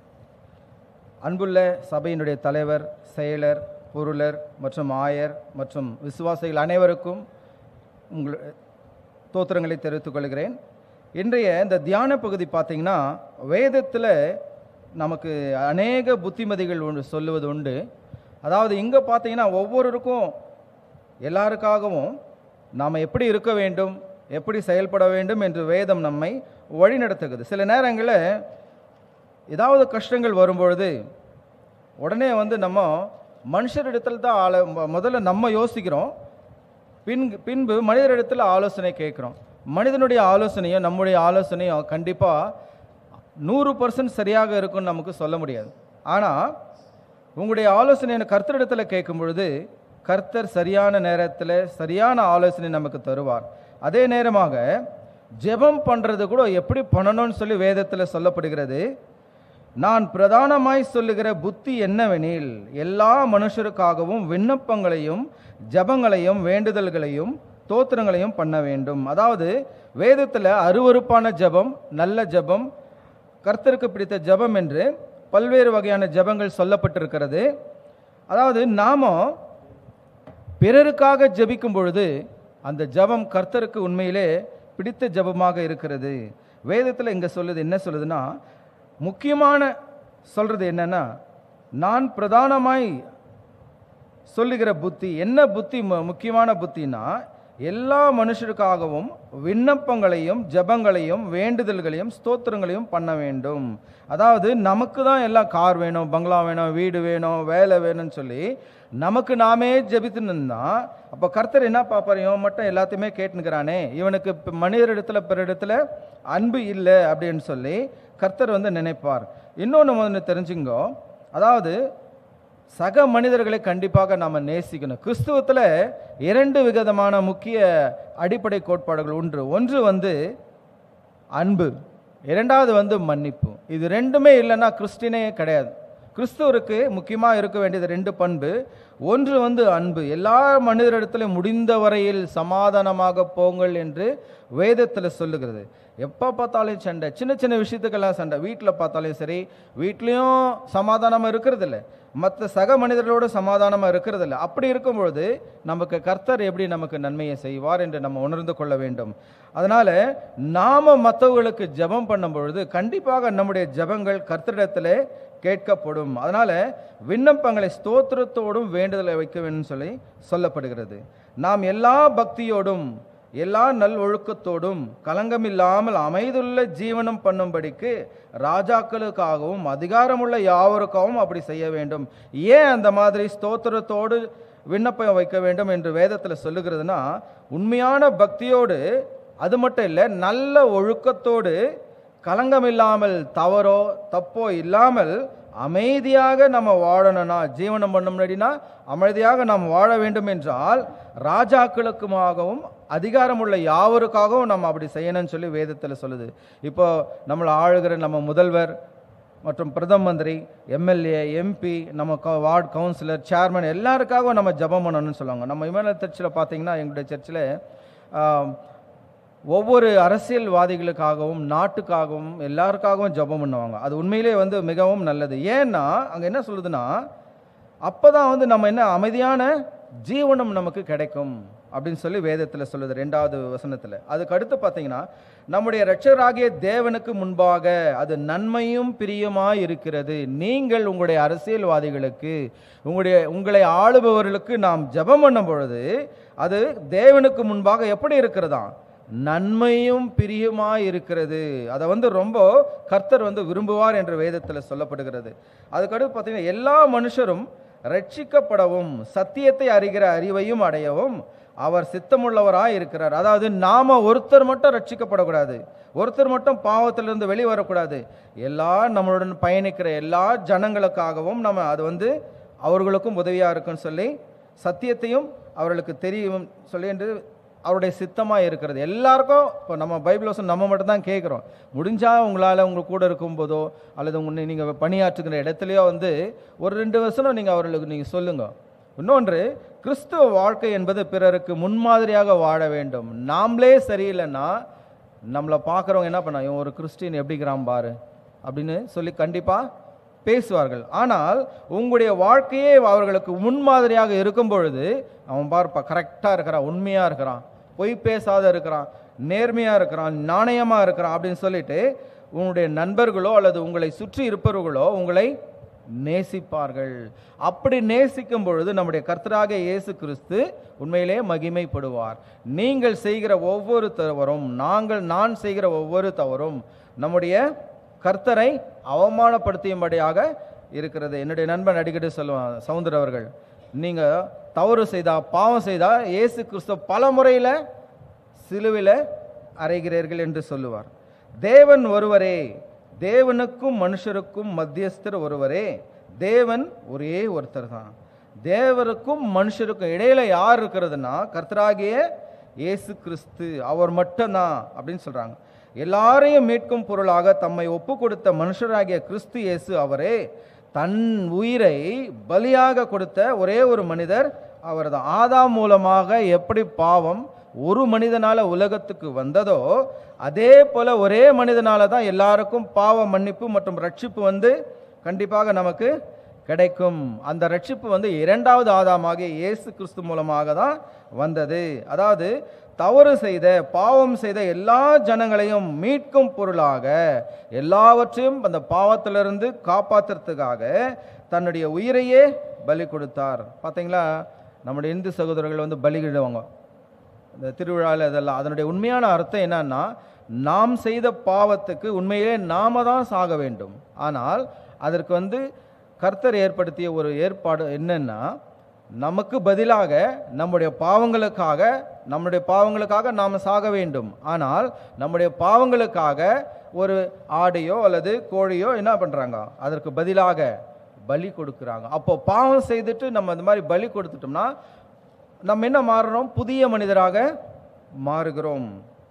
அன்புள்ள சபையினுடைய தலைவர், செயலர், பொருளர் மற்றும் ஆயர் மற்றும் விசுவாசிகள் அனைவருக்கும் உங்கள் தோத்திரங்களை தெரிவித்துக் கொள்கிறேன். இன்றைய இந்த தியான பகுதி பார்த்தீங்கன்னா வேதத்தில் நமக்கு அநேக புத்திமதிகள் சொல்லுவது உண்டு. அதாவது இங்கே பார்த்தீங்கன்னா ஒவ்வொருவருக்கும் எல்லாருக்காகவும் நாம் எப்படி இருக்க வேண்டும், எப்படி செயல்பட வேண்டும் என்று வேதம் நம்மை வழி நடத்துகிறது. சில நேரங்களில் ஏதாவது கஷ்டங்கள் வரும்பொழுது உடனே நம்ம மனுஷரிடத்தில் தான் முதல்ல நம்ம யோசிக்கிறோம், பின்பு மனிதரிடத்தில் ஆலோசனை கேட்குறோம். மனிதனுடைய ஆலோசனையும் நம்முடைய ஆலோசனையும் கண்டிப்பாக 100% சரியாக இருக்குன்னு நமக்கு சொல்ல முடியாது. ஆனால் உங்களுடைய ஆலோசனை கர்த்தரிடத்தில் கேட்கும் பொழுது கர்த்தர் சரியான நேரத்தில் சரியான ஆலோசனை நமக்கு தருவார். அதே நேரமாக ஜெபம் பண்ணுறது கூட எப்படி பண்ணணும்னு சொல்லி வேதத்தில் சொல்லப்படுகிறது. நான் பிரதானமாய் சொல்லுகிற புத்தி என்னவெனில் எல்லா மனுஷருக்காகவும் விண்ணப்பங்களையும் ஜபங்களையும் வேண்டுதல்களையும் தோத்திரங்களையும் பண்ண வேண்டும். அதாவது வேதத்தில் அருவருப்பான ஜபம், நல்ல ஜபம், கர்த்தருக்கு பிடித்த ஜபம் என்று பல்வேறு வகையான ஜபங்கள் சொல்லப்பட்டிருக்கிறது. அதாவது நாம பிறருக்காக ஜபிக்கும் பொழுது அந்த ஜபம் கர்த்தருக்கு உண்மையிலே பிடித்த ஜபமாக இருக்கிறது. வேதத்தில் இங்கே என்ன சொல்லுதுன்னா, முக்கியமான சொல்றது என்னன்னா, நான் பிரதானமாய் சொல்லுகிற புத்தி என்ன புத்தி, முக்கியமான புத்தினா எல்லா மனுஷருக்காகவும் விண்ணப்பங்களையும் ஜபங்களையும் வேண்டுதல்களையும் ஸ்தோத்திரங்களையும் பண்ண வேண்டும். அதாவது நமக்கு தான் எல்லாம் கார் வேணும், பங்களா வேணும், வீடு வேணும், வேலை வேணும்னு சொல்லி நமக்கு நாமே ஜெபித்துனா அப்போ கர்த்தர் என்ன பார்ப்பார், இவன் மட்டும் எல்லாத்தையுமே கேட்டுக்கிறானே, இவனுக்கு மனிதரிடத்துல பிறரிடத்துல அன்பு இல்லை அப்படின்னு சொல்லி கர்த்தர் நினைப்பார். இன்னொன்று தெரிஞ்சுங்கோ, அதாவது சக மனிதர்களை கண்டிப்பாக நாம் நேசிக்கணும். கிறிஸ்துவத்தில் 2 விதமான முக்கிய அடிப்படை கோட்பாடுகள் உண்டு. ஒன்று அன்பு, இரண்டாவது மன்னிப்பு. இது ரெண்டுமே இல்லைன்னா கிறிஸ்டினே கிடையாது. கிறிஸ்துவருக்கு முக்கியமாக இருக்க வேண்டியது 2 பண்பு. ஒன்று அன்பு. எல்லா மனிதரிடத்திலும் முடிந்த வரையில் சமாதானமாக போங்கள் என்று வேதத்தில் சொல்லுகிறது. எப்போ பார்த்தாலும் சண்டை, சின்ன சின்ன விஷயத்துக்கெல்லாம் சண்டை. வீட்டில் பார்த்தாலும் சரி, வீட்லேயும் சமாதானமாக இருக்கிறது இல்லை, மற்ற சக மனிதர்களோடு சமாதானமாக இருக்கிறது இல்லை. அப்படி இருக்கும்பொழுது நமக்கு கர்த்தர் எப்படி நமக்கு நன்மையை செய்வார் என்று நம்ம உணர்ந்து கொள்ள வேண்டும். அதனால் நாம் மற்றவர்களுக்கு ஜெபம் பண்ணும் பொழுது கண்டிப்பாக நம்முடைய ஜெபங்கள் கர்த்தரிடத்தில் கேட்கப்படும். அதனால் விண்ணப்பங்களை ஸ்தோத்திரத்தோடும் வேண்டுதலை வைக்க வேண்டும் சொல்லி சொல்லப்படுகிறது. நாம் எல்லா பக்தியோடும் எல்லா நல் ஒழுக்கத்தோடும் கலங்கமில்லாமல் அமைதுள்ள ஜீவனம் பண்ணும்படிக்கு ராஜாக்களுக்காகவும் அதிகாரமுள்ள யாவருக்காகவும் அப்படி செய்ய வேண்டும். ஏன் அந்த மாதிரி ஸ்தோத்திரத்தோடு விண்ணப்பம் வைக்க வேண்டும் என்று வேதத்தில் சொல்லுகிறதுனா, உண்மையான பக்தியோடு, அது மட்டும் இல்லை, நல்ல ஒழுக்கத்தோடு, கலங்கமில்லாமல், தவறோ தப்போ இல்லாமல் அமைதியாக நம்ம வாழணும்னா, ஜீவனம் பண்ண முன்னாடினா அமைதியாக நாம் வாழ வேண்டும் என்றால் ராஜாக்களுக்குமாகவும் அதிகாரமுள்ள யாவருக்காகவும் நம்ம அப்படி செய்யணும்னு சொல்லி வேதத்தில் சொல்லுது. இப்போ நம்மளை ஆளுகிற நம்ம முதல்வர் மற்றும் பிரதம மந்திரி, எம்எல்ஏ, எம்பி, நம்ம வார்டு கவுன்சிலர், சேர்மன் எல்லாருக்காகவும் நம்ம ஜெபம் பண்ணணும்னு சொல்லுவாங்க. நம்ம இமானுவேல் சர்ச்சில் பார்த்தீங்கன்னா, எங்களுடைய சர்ச்சில் ஒவ்வொரு அரசியல்வாதிகளுக்காகவும் நாட்டுக்காகவும் எல்லாருக்காகவும் ஜெபம் பண்ணுவாங்க. அது உண்மையிலே மிகவும் நல்லது. ஏன்னா அங்கே என்ன சொல்லுதுன்னா, அப்போ தான் நம்ம என்ன அமைதியான ஜீவனம் நமக்கு கிடைக்கும் அப்படின்னு சொல்லி வேதத்தில் சொல்லுது 2வது வசனத்தில். அதுக்கு அடுத்து பார்த்தீங்கன்னா, நம்முடைய இரட்சகராகிய தேவனுக்கு முன்பாக அது நன்மையும் பிரியமாய் இருக்கிறது. நீங்கள் உங்களுடைய அரசியல்வாதிகளுக்கு உங்களை ஆளுபவர்களுக்கு நாம் ஜெபம் பண்ணும் பொழுது அது தேவனுக்கு முன்பாக எப்படி இருக்கிறதா? நன்மையும் பிரியமாய் இருக்கிறது. அதை ரொம்ப கர்த்தர் விரும்புவார் என்று வேதத்தில் சொல்லப்படுகிறது. அதுக்கடுத்து பார்த்தீங்கன்னா, எல்லா மனுஷரும் ரட்சிக்கப்படவும் சத்தியத்தை அறிகிற அறிவையும் அடையவும் அவர் சித்தமுள்ளவராய் இருக்கிறார். அதாவது நாம ஒருத்தர் மட்டும் ரட்சிக்கப்படக்கூடாது, ஒருத்தர் மட்டும் பாவத்திலிருந்து வெளிவரக்கூடாது. நம்மளுடன் பயணிக்கிற எல்லா ஜனங்களுக்காகவும் நம்ம அது அவர்களுக்கும் உதவியா இருக்குன்னு சொல்லி சத்தியத்தையும் அவர்களுக்கு தெரியும் சொல்லி என்று அவருடைய சித்தமாக இருக்கிறது. எல்லாருக்கும் இப்போ நம்ம பைபிள் வசனம் நம்ம மட்டும்தான் கேட்குறோம். முடிஞ்சால் உங்களால் உங்கள் கூட இருக்கும்போதோ அல்லது நீங்கள் பணியாற்றுகிற இடத்துலையோ ஒரு 2 வசனம் நீங்கள் அவர்களுக்கு நீங்கள் சொல்லுங்க. இன்னொன்று, கிறிஸ்துவ வாழ்க்கை என்பது பிறருக்கு முன்மாதிரியாக வாழ வேண்டும். நாமளே சரியில்லைன்னா நம்மளை பார்க்குறவங்க என்ன பண்ண, இவன் ஒரு கிறிஸ்டின் எப்படிக்கிறான் பாரு அப்படின்னு சொல்லி கண்டிப்பாக பேசுவார்கள். ஆனால் உங்களுடைய வாழ்க்கையே அவர்களுக்கு முன்மாதிரியாக இருக்கும் பொழுது அவன் பார்ப்பா கரெக்டாக இருக்கிறான், உண்மையாக இருக்கிறான், பொய் பேசாத இருக்கிறான், நேர்மையாக இருக்கிறான், நாணயமாக இருக்கிறான் அப்படின்னு சொல்லிட்டு உங்களுடைய நண்பர்களோ அல்லது உங்களை சுற்றி இருப்பவர்களோ உங்களை நேசிப்பார்கள். அப்படி நேசிக்கும் பொழுது நம்முடைய கர்த்தராகிய இயேசு கிறிஸ்து உண்மையிலே மகிமைப்படுவார். நீங்கள் செய்கிற ஒவ்வொரு தவறும் நான் செய்கிற ஒவ்வொரு தவறும் நம்முடைய கர்த்தரை அவமானப்படுத்தியும்படியாக இருக்கிறது. என்னுடைய நண்பன் அடிக்கடி சொல்லுவான், சவுந்தர் அவர்கள், நீங்கள் தவறு செய்தா பாவம் செய்தா இயேசு கிறிஸ்து பல முறையில் சிலுவையில் அறைகிறீர்கள் என்று சொல்லுவார். தேவன் ஒருவரே, தேவனுக்கும் மனுஷருக்கும் மத்தியஸ்தர் ஒருவரே, தேவன் ஒரே ஒருத்தர் தான். தேவருக்கும் மனுஷருக்கும் இடையில யார் இருக்கிறதுனா கர்த்தராகிய இயேசு கிறிஸ்து, அவர் மட்டும்தான் அப்படின்னு சொல்றாங்க. எல்லாரையும் மீட்கும் பொருளாக தம்மை ஒப்பு கொடுத்த மனுஷராகிய கிறிஸ்து இயேசு அவரே. தன் உயிரை பலியாக கொடுத்த ஒரே ஒரு மனிதர் அவர்தான். ஆதாம் மூலமாக எப்படி பாவம் ஒரு மனிதனால உலகத்துக்கு வந்ததோ அதே போல ஒரே மனிதனால தான் எல்லாருக்கும் பாவ மன்னிப்பு மற்றும் ரட்சிப்பு கண்டிப்பாக நமக்கு கிடைக்கும். அந்த ரட்சிப்பு இரண்டாவது ஆதாமாகிய இயேசு கிறிஸ்து மூலமாக தான் வந்தது. அதாவது தவறு செய்த பாவம் செய்த எல்லா ஜனங்களையும் மீட்கும் பொருளாக எல்லாவற்றையும் அந்த பாவத்திலிருந்து காப்பாற்றுறதுக்காக தன்னுடைய உயிரையே பலி கொடுத்தார். பார்த்தீங்களா, நம்முடைய இந்து சகோதரர்கள் பலியிடுவாங்க இந்த திருவிழாவில். இதெல்லாம் அதனுடைய உண்மையான அர்த்தம் என்னன்னா, நாம் செய்த பாவத்துக்கு உண்மையிலே நாம தான் சாக வேண்டும். ஆனால் அதற்கு கர்த்தர் ஏற்படுத்திய ஒரு ஏற்பாடு என்னன்னா, நமக்கு பதிலாக நம்முடைய பாவங்களுக்காக நாம் சாக வேண்டும். ஆனால் நம்முடைய பாவங்களுக்காக ஒரு ஆடையோ அல்லது கோழியோ என்ன பண்றாங்க, அதற்கு பதிலாக பலி கொடுக்குறாங்க. அப்போ பாவம் செய்துட்டு நம்ம இந்த மாதிரி பலி கொடுத்துட்டோம்னா நம்ம என்ன மாறுறோம், புதிய மனிதராக மாறுகிறோம்.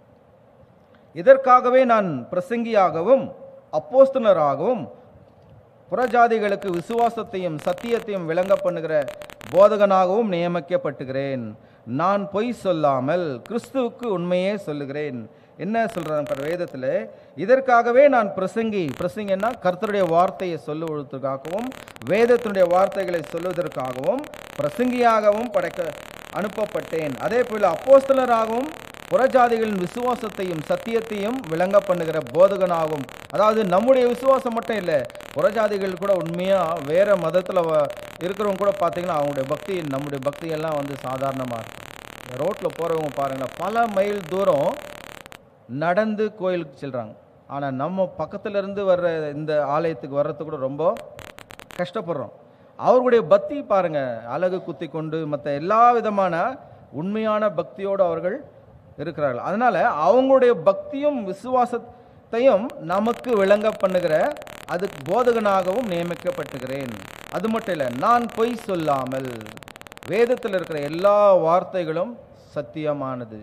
இதற்காகவே நான் பிரசங்கியாகவும் அப்போஸ்தலராகவும் புறஜாதிகளுக்கு விசுவாசத்தையும் சத்தியத்தையும் விளங்க பண்ணுகிற போதகனாகவும் நியமிக்கப்பட்டுகிறேன். நான் பொய் சொல்லாமல் கிறிஸ்துவுக்கு உண்மையே சொல்லுகிறேன். என்ன சொல்றாங்க வேதத்தில், இதற்காகவே நான் பிரசங்கின்னா கர்த்தருடைய வார்த்தையை சொல்லுவதற்காகவும் வேதத்தினுடைய வார்த்தைகளை சொல்லுவதற்காகவும் பிரசங்கியாகவும் அனுப்பப்பட்டேன். அதே போல அப்போஸ்தலராகவும் புறஜாதிகளின் விசுவாசத்தையும் சத்தியத்தையும் விளங்க பண்ணுகிற போதகனாகவும். அதாவது நம்முடைய விசுவாசம் மட்டும் இல்லை, புறஜாதிகள் கூட உண்மையாக வேற மதத்தில் இருக்கிறவங்க கூட பார்த்தீங்கன்னா அவங்களுடைய பக்தி நம்முடைய பக்தியெல்லாம் சாதாரணமாக இருக்கும். ரோட்டில் போகிறவங்க பாருங்களேன், பல மைல் தூரம் நடந்து கோயிலுக்கு செல்கிறாங்க. ஆனால் நம்ம பக்கத்துலேருந்து வர்ற இந்த ஆலயத்துக்கு வர்றதுக்கு கூட ரொம்ப கஷ்டப்படுறோம். அவர்களுடைய பக்தி பாருங்க, அழகு குத்தி கொண்டு மற்ற எல்லா விதமான உண்மையான பக்தியோடு அவர்கள் இருக்கிறார்கள். அதனால அவங்களுடைய பக்தியும் விசுவாசத்தையும் நமக்கு விளங்க பண்ணுகிற அதுக்கு போதகனாகவும் நியமிக்கப்பட்டுகிறேன். அது மட்டும் இல்லை, நான் பொய் சொல்லாமல், வேதத்தில் இருக்கிற எல்லா வார்த்தைகளும் சத்தியமானது,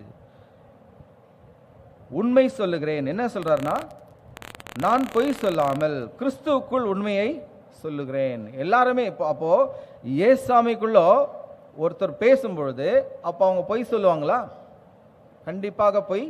உண்மை சொல்லுகிறேன். என்ன சொல்றாருன்னா, நான் பொய் சொல்லாமல் கிறிஸ்துவுக்குள் உண்மையை சொல்லுகிறேன். எல்லாருமே அப்போ ஏசாமிக்குள்ள ஒருத்தர் பேசும்பொழுது அப்போ அவங்க பொய் சொல்லுவாங்களா? கண்டிப்பாக பொய்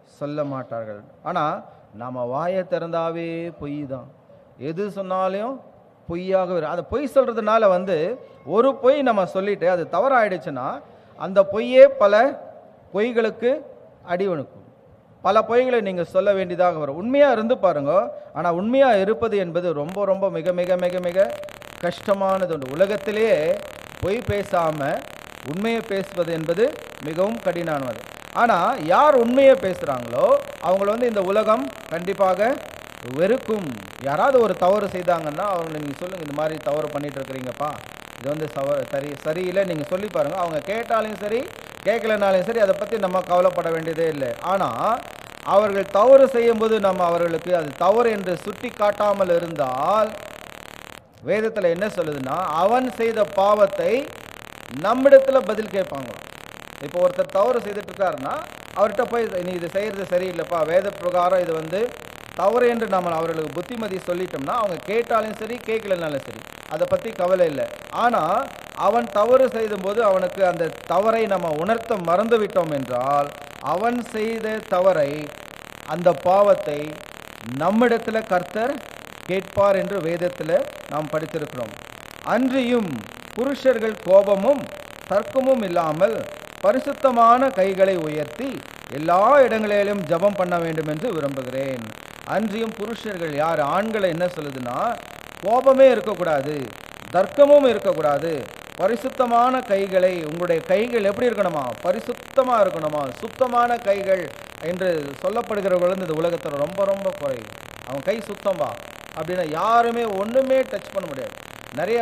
சொல்ல மாட்டார்கள். ஆனால் நம்ம வாயை திறந்தாவே பொய் தான். எது சொன்னாலும் பொய்யாக வரும். அந்த பொய் சொல்கிறதுனால ஒரு பொய் நம்ம சொல்லிட்டு அது தவறாயிடுச்சுன்னா அந்த பொய்யே பல பொய்களுக்கு அடிவனுக்கும். பல பொய்களை நீங்கள் சொல்ல வேண்டியதாக வரும். உண்மையாக இருந்து பாருங்க. ஆனால் உண்மையாக இருப்பது என்பது ரொம்ப ரொம்ப மிக மிக மிக மிக கஷ்டமானது உண்டு. உலகத்திலேயே பொய் பேசாமல் உண்மையை பேசுவது என்பது மிகவும் கடினமானது. ஆனால் யார் உண்மையை பேசுகிறாங்களோ அவங்கள இந்த உலகம் கண்டிப்பாக வெறுக்கும். யாராவது ஒரு தவறு செய்தாங்கன்னா அவங்களை நீங்கள் சொல்லுங்கள், இந்த மாதிரி தவறு பண்ணிட்டு இருக்கிறீங்கப்பா, இது சரியில்லை நீங்கள் சொல்லி பாருங்கள். அவங்க கேட்டாலும் சரி கேட்கலனாலும் சரி அதை பற்றி நம்ம கவலைப்பட வேண்டியதே இல்லை. ஆனால் அவர்கள் தவறு செய்யும்போது நம்ம அவர்களுக்கு அது தவறு என்று சுட்டி காட்டாமல் இருந்தால் வேதத்தில் என்ன சொல்லுதுன்னா அவன் செய்த பாவத்தை நம்மிடத்தில் பதில் கேட்பாங்க. இப்போ ஒருத்தர் தவறு செய்துட்டு இருக்காருன்னா அவர்கிட்ட போய் நீ இது செய்கிறது சரியில்லைப்பா, வேத பிரகாரம் இது தவறு என்று நம்ம அவர்களுக்கு புத்திமதி சொல்லிட்டோம்னா அவங்க கேட்டாலும் சரி கேட்கலனாலும் சரி அதை பற்றி கவலை இல்லை. ஆனால் அவன் தவறு செய்யும்போது அவனுக்கு அந்த தவறை நம்ம உணர்த்த மறந்து விட்டோம் என்றால் அவன் செய்த தவறை அந்த பாவத்தை நம்மிடத்தில் கர்த்தர் கேட்பார் என்று வேதத்தில் நாம் படித்திருக்கிறோம். அன்றியும் புருஷர்கள் கோபமும் தர்க்கமும் இல்லாமல் பரிசுத்தமான கைகளை உயர்த்தி எல்லா இடங்களிலும் ஜெபம் பண்ண வேண்டும் என்று விரும்புகிறேன். அன்றியும் புருஷர்கள் யார்? ஆண்களை என்ன சொல்லுதுன்னா கோபமே இருக்கக்கூடாது, தர்க்கமும் இருக்கக்கூடாது, பரிசுத்தமான கைகளை, உங்களுடைய கைகள் எப்படி இருக்கணுமா? பரிசுத்தமாக இருக்கணுமா, சுத்தமான கைகள் என்று சொல்லப்படுகிறவர்கள் இந்த உலகத்தில் ரொம்ப ரொம்ப குறை. அவன் கை சுத்தம்பா அப்படின்னா யாருமே ஒன்றுமே டச் பண்ண முடியாது. நிறைய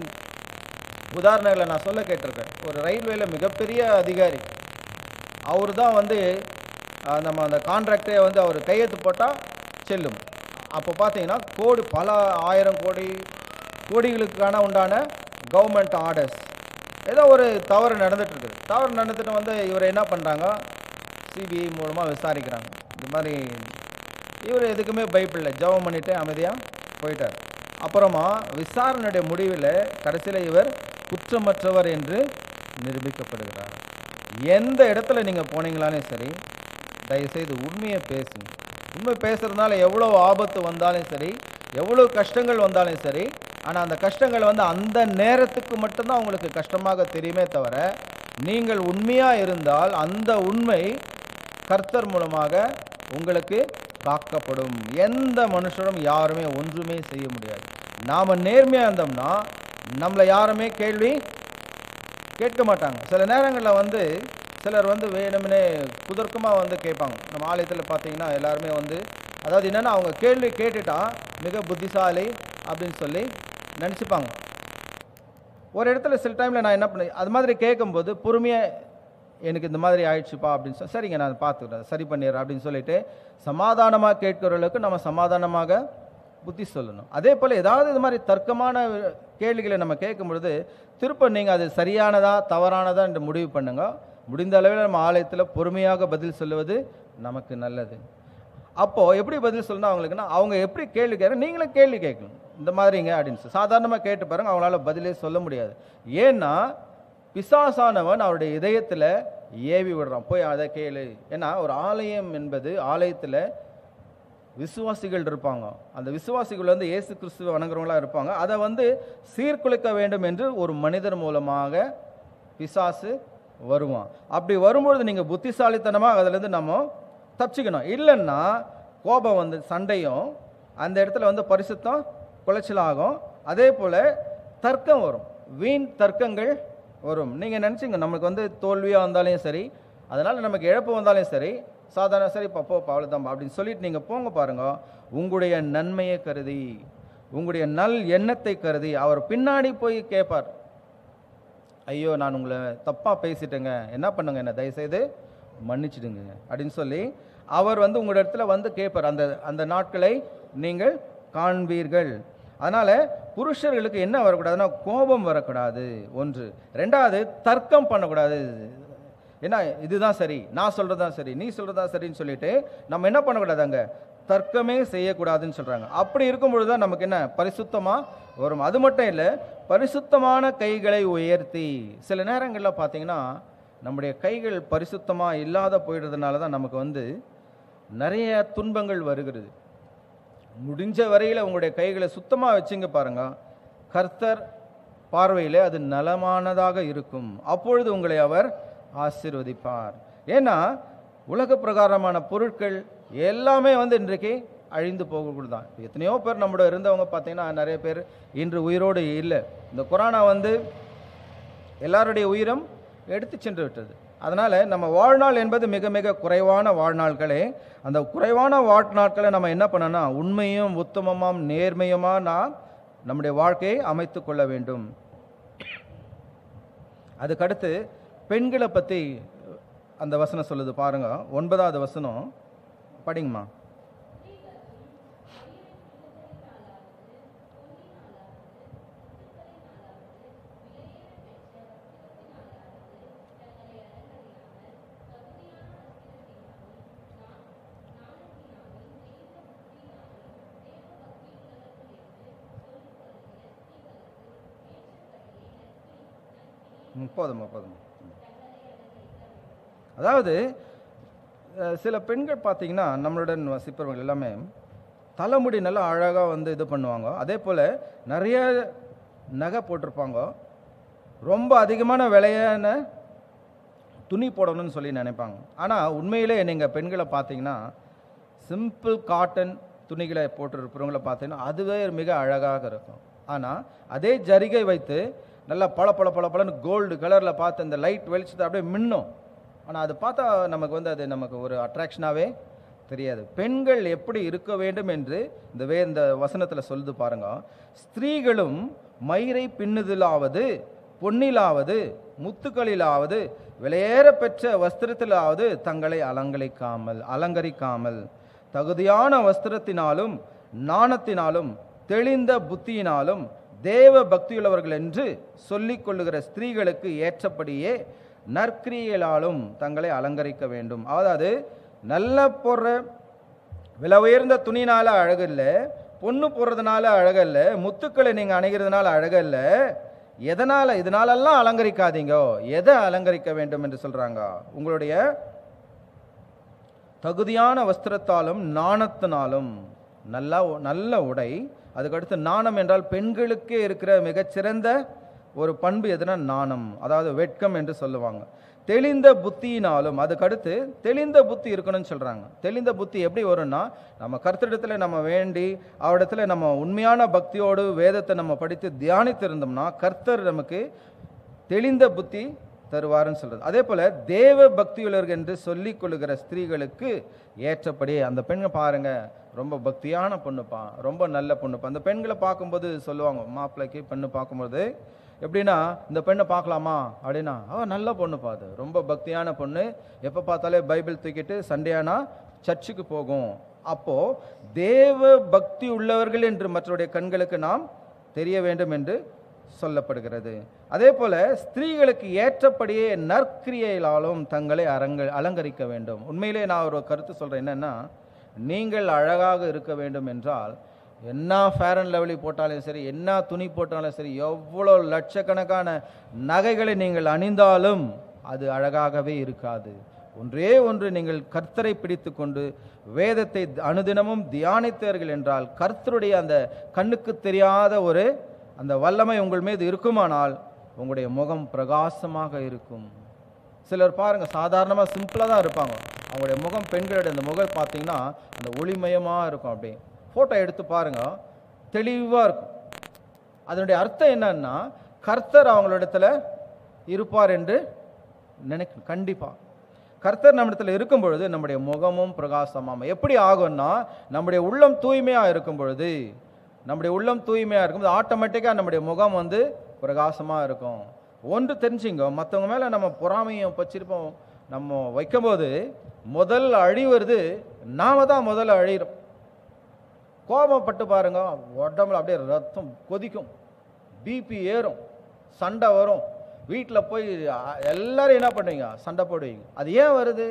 உதாரணங்களை நான் சொல்ல கேட்டிருக்கேன். ஒரு ரயில்வேல மிகப்பெரிய அதிகாரி, அவர் தான் நம்ம அந்த கான்ட்ராக்டே அவர் கையெழுத்து போட்டால் செல்லும். அப்போ பார்த்தீங்கன்னா பல ஆயிரம் கோடிகளுக்கான உண்டான கவர்மெண்ட் ஆர்டர்ஸ் ஏதோ ஒரு தவறு நடந்துட்டு இருக்குது. தவறு நடந்துட்டு இவரை என்ன பண்ணுறாங்க, சிபிஐ மூலமாக விசாரிக்கிறாங்க. இந்த மாதிரி இவர் எதுக்குமே பயப்படல, ஜெபம் பண்ணிட்டு அமைதியாக போயிட்டார். அப்புறமா விசாரணையுடைய முடிவில் கடைசியில் இவர் குற்றமற்றவர் என்று நிரூபிக்கப்படுகிறார். எந்த இடத்துல நீங்கள் போனீங்களாலும் சரி தயவுசெய்து உண்மையை பேசுங்க. உண்மை பேசுறதுனால எவ்வளோ ஆபத்து வந்தாலும் சரி, எவ்வளோ கஷ்டங்கள் வந்தாலும் சரி, ஆனால் அந்த கஷ்டங்கள் அந்த நேரத்துக்கு மட்டும்தான் உங்களுக்கு கஷ்டமாக தெரியுமே தவிர நீங்கள் உண்மையாக இருந்தால் அந்த உண்மை கர்த்தர் மூலமாக உங்களுக்கு காக்கப்படும். எந்த மனுஷரும் யாருமே ஒன்றுமே செய்ய முடியாது. நாம் நேர்மையாக இருந்தோம்னா நம்மளை யாருமே கேள்வி கேட்க மாட்டாங்க. சில நேரங்களில் சிலர் வேணும்னே குதர்க்கமாக கேட்பாங்க. நம்ம ஆலயத்தில் பார்த்தீங்கன்னா எல்லாருமே அதாவது என்னென்னா அவங்க கேள்வி கேட்டுட்டா மிக புத்திசாலி அப்படின்னு சொல்லி நினச்சிப்பாங்க. ஒரு இடத்துல சில டைமில் நான் என்ன பண்ணேன், அது மாதிரி கேட்கும்போது பொறுமையாக எனக்கு இந்த மாதிரி ஆயிடுச்சுப்பா அப்படின்னு சொல்லி சரிங்க நான் பார்த்துக்கிறேன் சரி பண்ணிடுறேன் அப்படின்னு சொல்லிட்டு சமாதானமாக கேட்கிறவர்களுக்கு நம்ம சமாதானமாக புத்தி சொல்லணும். அதே போல் ஏதாவது இது மாதிரி தர்க்கமான கேள்விகளை நம்ம கேட்கும் பொழுது திருப்ப நீங்கள் அது சரியானதா தவறானதா என்று முடிவு பண்ணுங்க. முடிந்த அளவில் நம்ம ஆலயத்தில் பொறுமையாக பதில் சொல்லுவது நமக்கு நல்லது. அப்போது எப்படி பதில் சொல்லணும் அவங்களுக்குன்னா, அவங்க எப்படி கேள்வி கேட்குற நீங்களும் கேள்வி கேட்கணும். இந்த மாதிரிங்க அப்படின்னு சொல்லி சாதாரணமாக கேட்டு பாருங்க, அவங்களால பதிலே சொல்ல முடியாது. ஏன்னா பிசாசானவன் அவருடைய இதயத்தில் ஏவி விடுறான், போய் அதை கேளு. ஏன்னா ஒரு ஆலயம் என்பது, ஆலயத்தில் விசுவாசிகள் இருப்பாங்க. அந்த விசுவாசிகள் இயேசு கிறிஸ்துவை வணங்குறவங்களா இருப்பாங்க. அதை சீர்குலைக்க வேண்டும் என்று ஒரு மனிதர் மூலமாக பிசாசு வருவான். அப்படி வரும்பொழுது நீங்கள் புத்திசாலித்தனமாக அதிலேருந்து நம்ம தப்பிச்சுக்கணும். இல்லைன்னா கோபம் சண்டையும் அந்த இடத்துல பரிசுத்தம் குலைச்சலாகும். அதே போல் தர்க்கம் வரும், வீண் தர்க்கங்கள் வரும். நீங்கள் நினச்சிங்க நமக்கு தோல்வியாக வந்தாலும் சரி, அதனால் நமக்கு இழப்பு வந்தாலும் சரி, சாதாரண சரி பப்போ அவ்வளோதான் அப்படின்னு சொல்லிட்டு நீங்கள் போங்க பாருங்க. உங்களுடைய நன்மையை கருதி, உங்களுடைய நல் எண்ணத்தை கருதி அவர் பின்னாடி போய் கேட்பார், ஐயோ நான் உங்களை தப்பாக பேசிட்டேங்க, என்ன பண்ணுங்க, என்ன தயவுசெய்து மன்னிச்சிடுங்க அப்படின்னு சொல்லி அவர் உங்களோட இடத்துல கேட்பார். அந்த நாட்களை நீங்கள் காண்பீர்கள். அதனால் புருஷர்களுக்கு என்ன வரக்கூடாதுன்னா கோபம் வரக்கூடாது ஒன்று. ரெண்டாவது தர்க்கம் பண்ணக்கூடாது. ஏன்னா இதுதான் சரி, நான் சொல்கிறதான் சரி, நீ சொல்கிறதா சரின்னு சொல்லிட்டு நம்ம என்ன பண்ணக்கூடாது, அங்கே தர்க்கமே செய்யக்கூடாதுன்னு சொல்கிறாங்க. அப்படி இருக்கும்பொழுது தான் நமக்கு என்ன பரிசுத்தமாக வரும். அது மட்டும் இல்லை, பரிசுத்தமான கைகளை உயர்த்தி. சில நேரங்களில் பார்த்தீங்கன்னா நம்முடைய கைகள் பரிசுத்தமாக இல்லாத போயிடுறதுனால தான் நமக்கு நிறைய துன்பங்கள் வருகிறது. முடிஞ்ச வரையில் உங்களுடைய கைகளை சுத்தமாக வச்சுங்க பாருங்க, கர்த்தர் பார்வையில் அது நலமானதாக இருக்கும். அப்பொழுது உங்களை அவர் ஆசீர்வதிப்பார். ஏன்னா உலக பிரகாரமான பொருட்கள் எல்லாமே இன்றைக்கு அழிந்து போகக்கூடாது தான். எத்தனையோ பேர் நம்மளோட இருந்தவங்க பார்த்தீங்கன்னா நிறைய பேர் இன்று உயிரோடு இல்லை. இந்த கொரோனா எல்லாருடைய உயிரும் எடுத்து சென்று விட்டது. அதனால் நம்ம வாழ்நாள் என்பது மிக மிக குறைவான வாழ்நாட்களே. அந்த குறைவான வாழ்நாட்களை நம்ம என்ன பண்ணோன்னா உண்மையும் உத்தமமாம் நேர்மையுமா நம்முடைய வாழ்க்கையை அமைத்து கொள்ள வேண்டும். அதுக்கடுத்து பெண்களை பற்றி அந்த வசனம் சொல்லுது பாருங்க, 9வது வசனம் படிங்கம்மா. போதுமா. அதாவது சில பெண்கள் பார்த்தீங்கன்னா நம்மளுடன் வசிப்பவர்கள் எல்லாமே தலைமுடி நல்லா அழகாக இது பண்ணுவாங்க. அதே போல் நிறைய நகை போட்டிருப்பாங்க. ரொம்ப அதிகமான விலையான துணி போடணும்னு சொல்லி நினைப்பாங்க. ஆனால் உண்மையிலே நீங்கள் பெண்களை பார்த்தீங்கன்னா சிம்பிள் காட்டன் துணிகளை போட்டிருப்பவங்களை பார்த்தீங்கன்னா அதுவே மிக அழகாக இருக்கும். ஆனால் அதே ஜரிகை வைத்து நல்லா பளபளன்னு கோல்டு கலரில் பார்த்து அந்த லைட் வெளிச்சத்தை அப்படியே மின்னும். ஆனால் அது பார்த்தா நமக்கு அது நமக்கு ஒரு அட்ராக்ஷனாகவே தெரியாது. பெண்கள் எப்படி இருக்க வேண்டும் என்று இந்த வசனத்தில் சொல்லுது பாருங்க. ஸ்திரீகளும் மயிரை பின்னுதலாவது பொன்னிலாவது முத்துக்களிலாவது விலையேற பெற்ற வஸ்திரத்திலாவது தங்களை அலங்கரிக்காமல் தகுதியான வஸ்திரத்தினாலும் நாணத்தினாலும் தெளிந்த புத்தியினாலும் தேவ பக்தியுள்ளவர்கள் என்று சொல்லிக் கொள்ளுகிற ஸ்திரீகளுக்கு ஏற்றபடியே நற்கிரியலாலும் தங்களை அலங்கரிக்க வேண்டும். அதாவது நல்ல போடுற விலை உயர்ந்த துணினால அழகல்ல, பொண்ணு போடுறதுனால அழகல்ல, முத்துக்களை நீங்கள் அணைகிறதுனால அழகல்ல. இதனாலெல்லாம் அலங்கரிக்காதீங்க. எதை அலங்கரிக்க வேண்டும் என்று சொல்றாங்க? உங்களுடைய தகுதியான வஸ்திரத்தாலும் நாணத்தினாலும் நல்ல உடை. அதுக்கடுத்து நாணம் என்றால் பெண்களுக்கே இருக்கிற மிகச்சிறந்த ஒரு பண்பு எதுனா நாணம், அதாவது வெட்கம் என்று சொல்லுவாங்க. தெளிந்த புத்தியினாலும், அதுக்கடுத்து தெளிந்த புத்தி இருக்கணும்னு சொல்றாங்க. தெளிந்த புத்தி எப்படி வரும்னா நம்ம கர்த்தரிடத்துல நம்ம வேண்டி அவரிடத்துல நம்ம உண்மையான பக்தியோடு வேதத்தை நம்ம படித்து தியானித்து இருந்தோம்னா கர்த்தர் நமக்கு தெளிந்த புத்தி தருவாருன்னு சொல்றது. அதே போல தேவ பக்தியுள்ளவர்கள் என்று சொல்லிக் கொள்ளுகிற ஸ்திரீகளுக்கு ஏற்றபடி அந்த பெண்ணை பாருங்க, ரொம்ப பக்தியான பொண்ணுப்பா, ரொம்ப நல்ல பொண்ணுப்பா. அந்த பெண்களை பார்க்கும்போது சொல்லுவாங்க, மாப்பிள்ளைக்கு பெண்ணு பார்க்கும்போது எப்படின்னா இந்த பெண்ணை பார்க்கலாமா அப்படின்னா நல்ல பொண்ணுப்பா, அது ரொம்ப பக்தியான பொண்ணு, எப்போ பார்த்தாலே பைபிள் தூக்கிட்டு சண்டேனா சர்ச்சுக்கு போகும். அப்போ தேவ பக்தி உள்ளவர்கள் என்று மற்றவருடைய கண்களுக்கு நாம் தெரிய வேண்டும் என்று சொல்லப்படுகிறது. அதே போல ஸ்திரீகளுக்கு ஏற்றபடியே நற்கிரியையிலாலும் தங்களை அலங்கரிக்க வேண்டும். உண்மையிலே நான் ஒரு கருத்து சொல்றேன், என்னன்னா நீங்கள் அழகாக இருக்க வேண்டும் என்றால் என்ன ஃபேர் அண்ட் லவ்லி போட்டாலும் சரி, என்ன துணி போட்டாலும் சரி, எவ்வளோ லட்சக்கணக்கான நகைகளை நீங்கள் அணிந்தாலும் அது அழகாகவே இருக்காது. ஒன்றே ஒன்று, நீங்கள் கர்த்தரை பிடித்து கொண்டு வேதத்தை அனுதினமும் தியானித்தீர்கள் என்றால் கர்த்தருடைய அந்த கண்ணுக்கு தெரியாத ஒரு அந்த வல்லமை உங்கள் மீது இருக்குமானால் உங்களுடைய முகம் பிரகாசமாக இருக்கும். சிலர் பாருங்க சாதாரணமாக சிம்பிளாக தான் இருப்பாங்க, அவங்களுடைய முகம், பெண்களுடைய அந்த முகம் பார்த்தீங்கன்னா அந்த ஒளிமயமாக இருக்கும். அப்படியே ஃபோட்டோ எடுத்து பாருங்க, தெளிவாக இருக்கும். அதனுடைய அர்த்தம் என்னன்னா கர்த்தர் அவங்களிடத்துல இருப்பார் என்று நினைக்கணும். கண்டிப்பாக கர்த்தர் நம்ம இடத்துல இருக்கும் பொழுது நம்முடைய முகமும் பிரகாசமாக எப்படி ஆகும்னா, நம்முடைய உள்ளம் தூய்மையாக இருக்கும் பொழுது, நம்முடைய உள்ளம் தூய்மையாக இருக்கும்போது ஆட்டோமேட்டிக்காக நம்முடைய முகம் பிரகாசமாக இருக்கும். ஒன்று தெரிஞ்சுங்க, மற்றவங்க மேலே நம்ம பொறாமையும் வச்சிருப்போம், நம்ம வைக்கும்போது முதல் அழிவுறது நாம தான் முதல்ல அழிகிறோம். கோபப்பட்டு பாருங்க, உடம்புல அப்படியே ரத்தம் கொதிக்கும், பிபி ஏறும், சண்டை வரும், வீட்டில் போய் எல்லாரும் என்ன பண்ணுவீங்க, சண்டை போடுவீங்க. அது ஏன் வருது?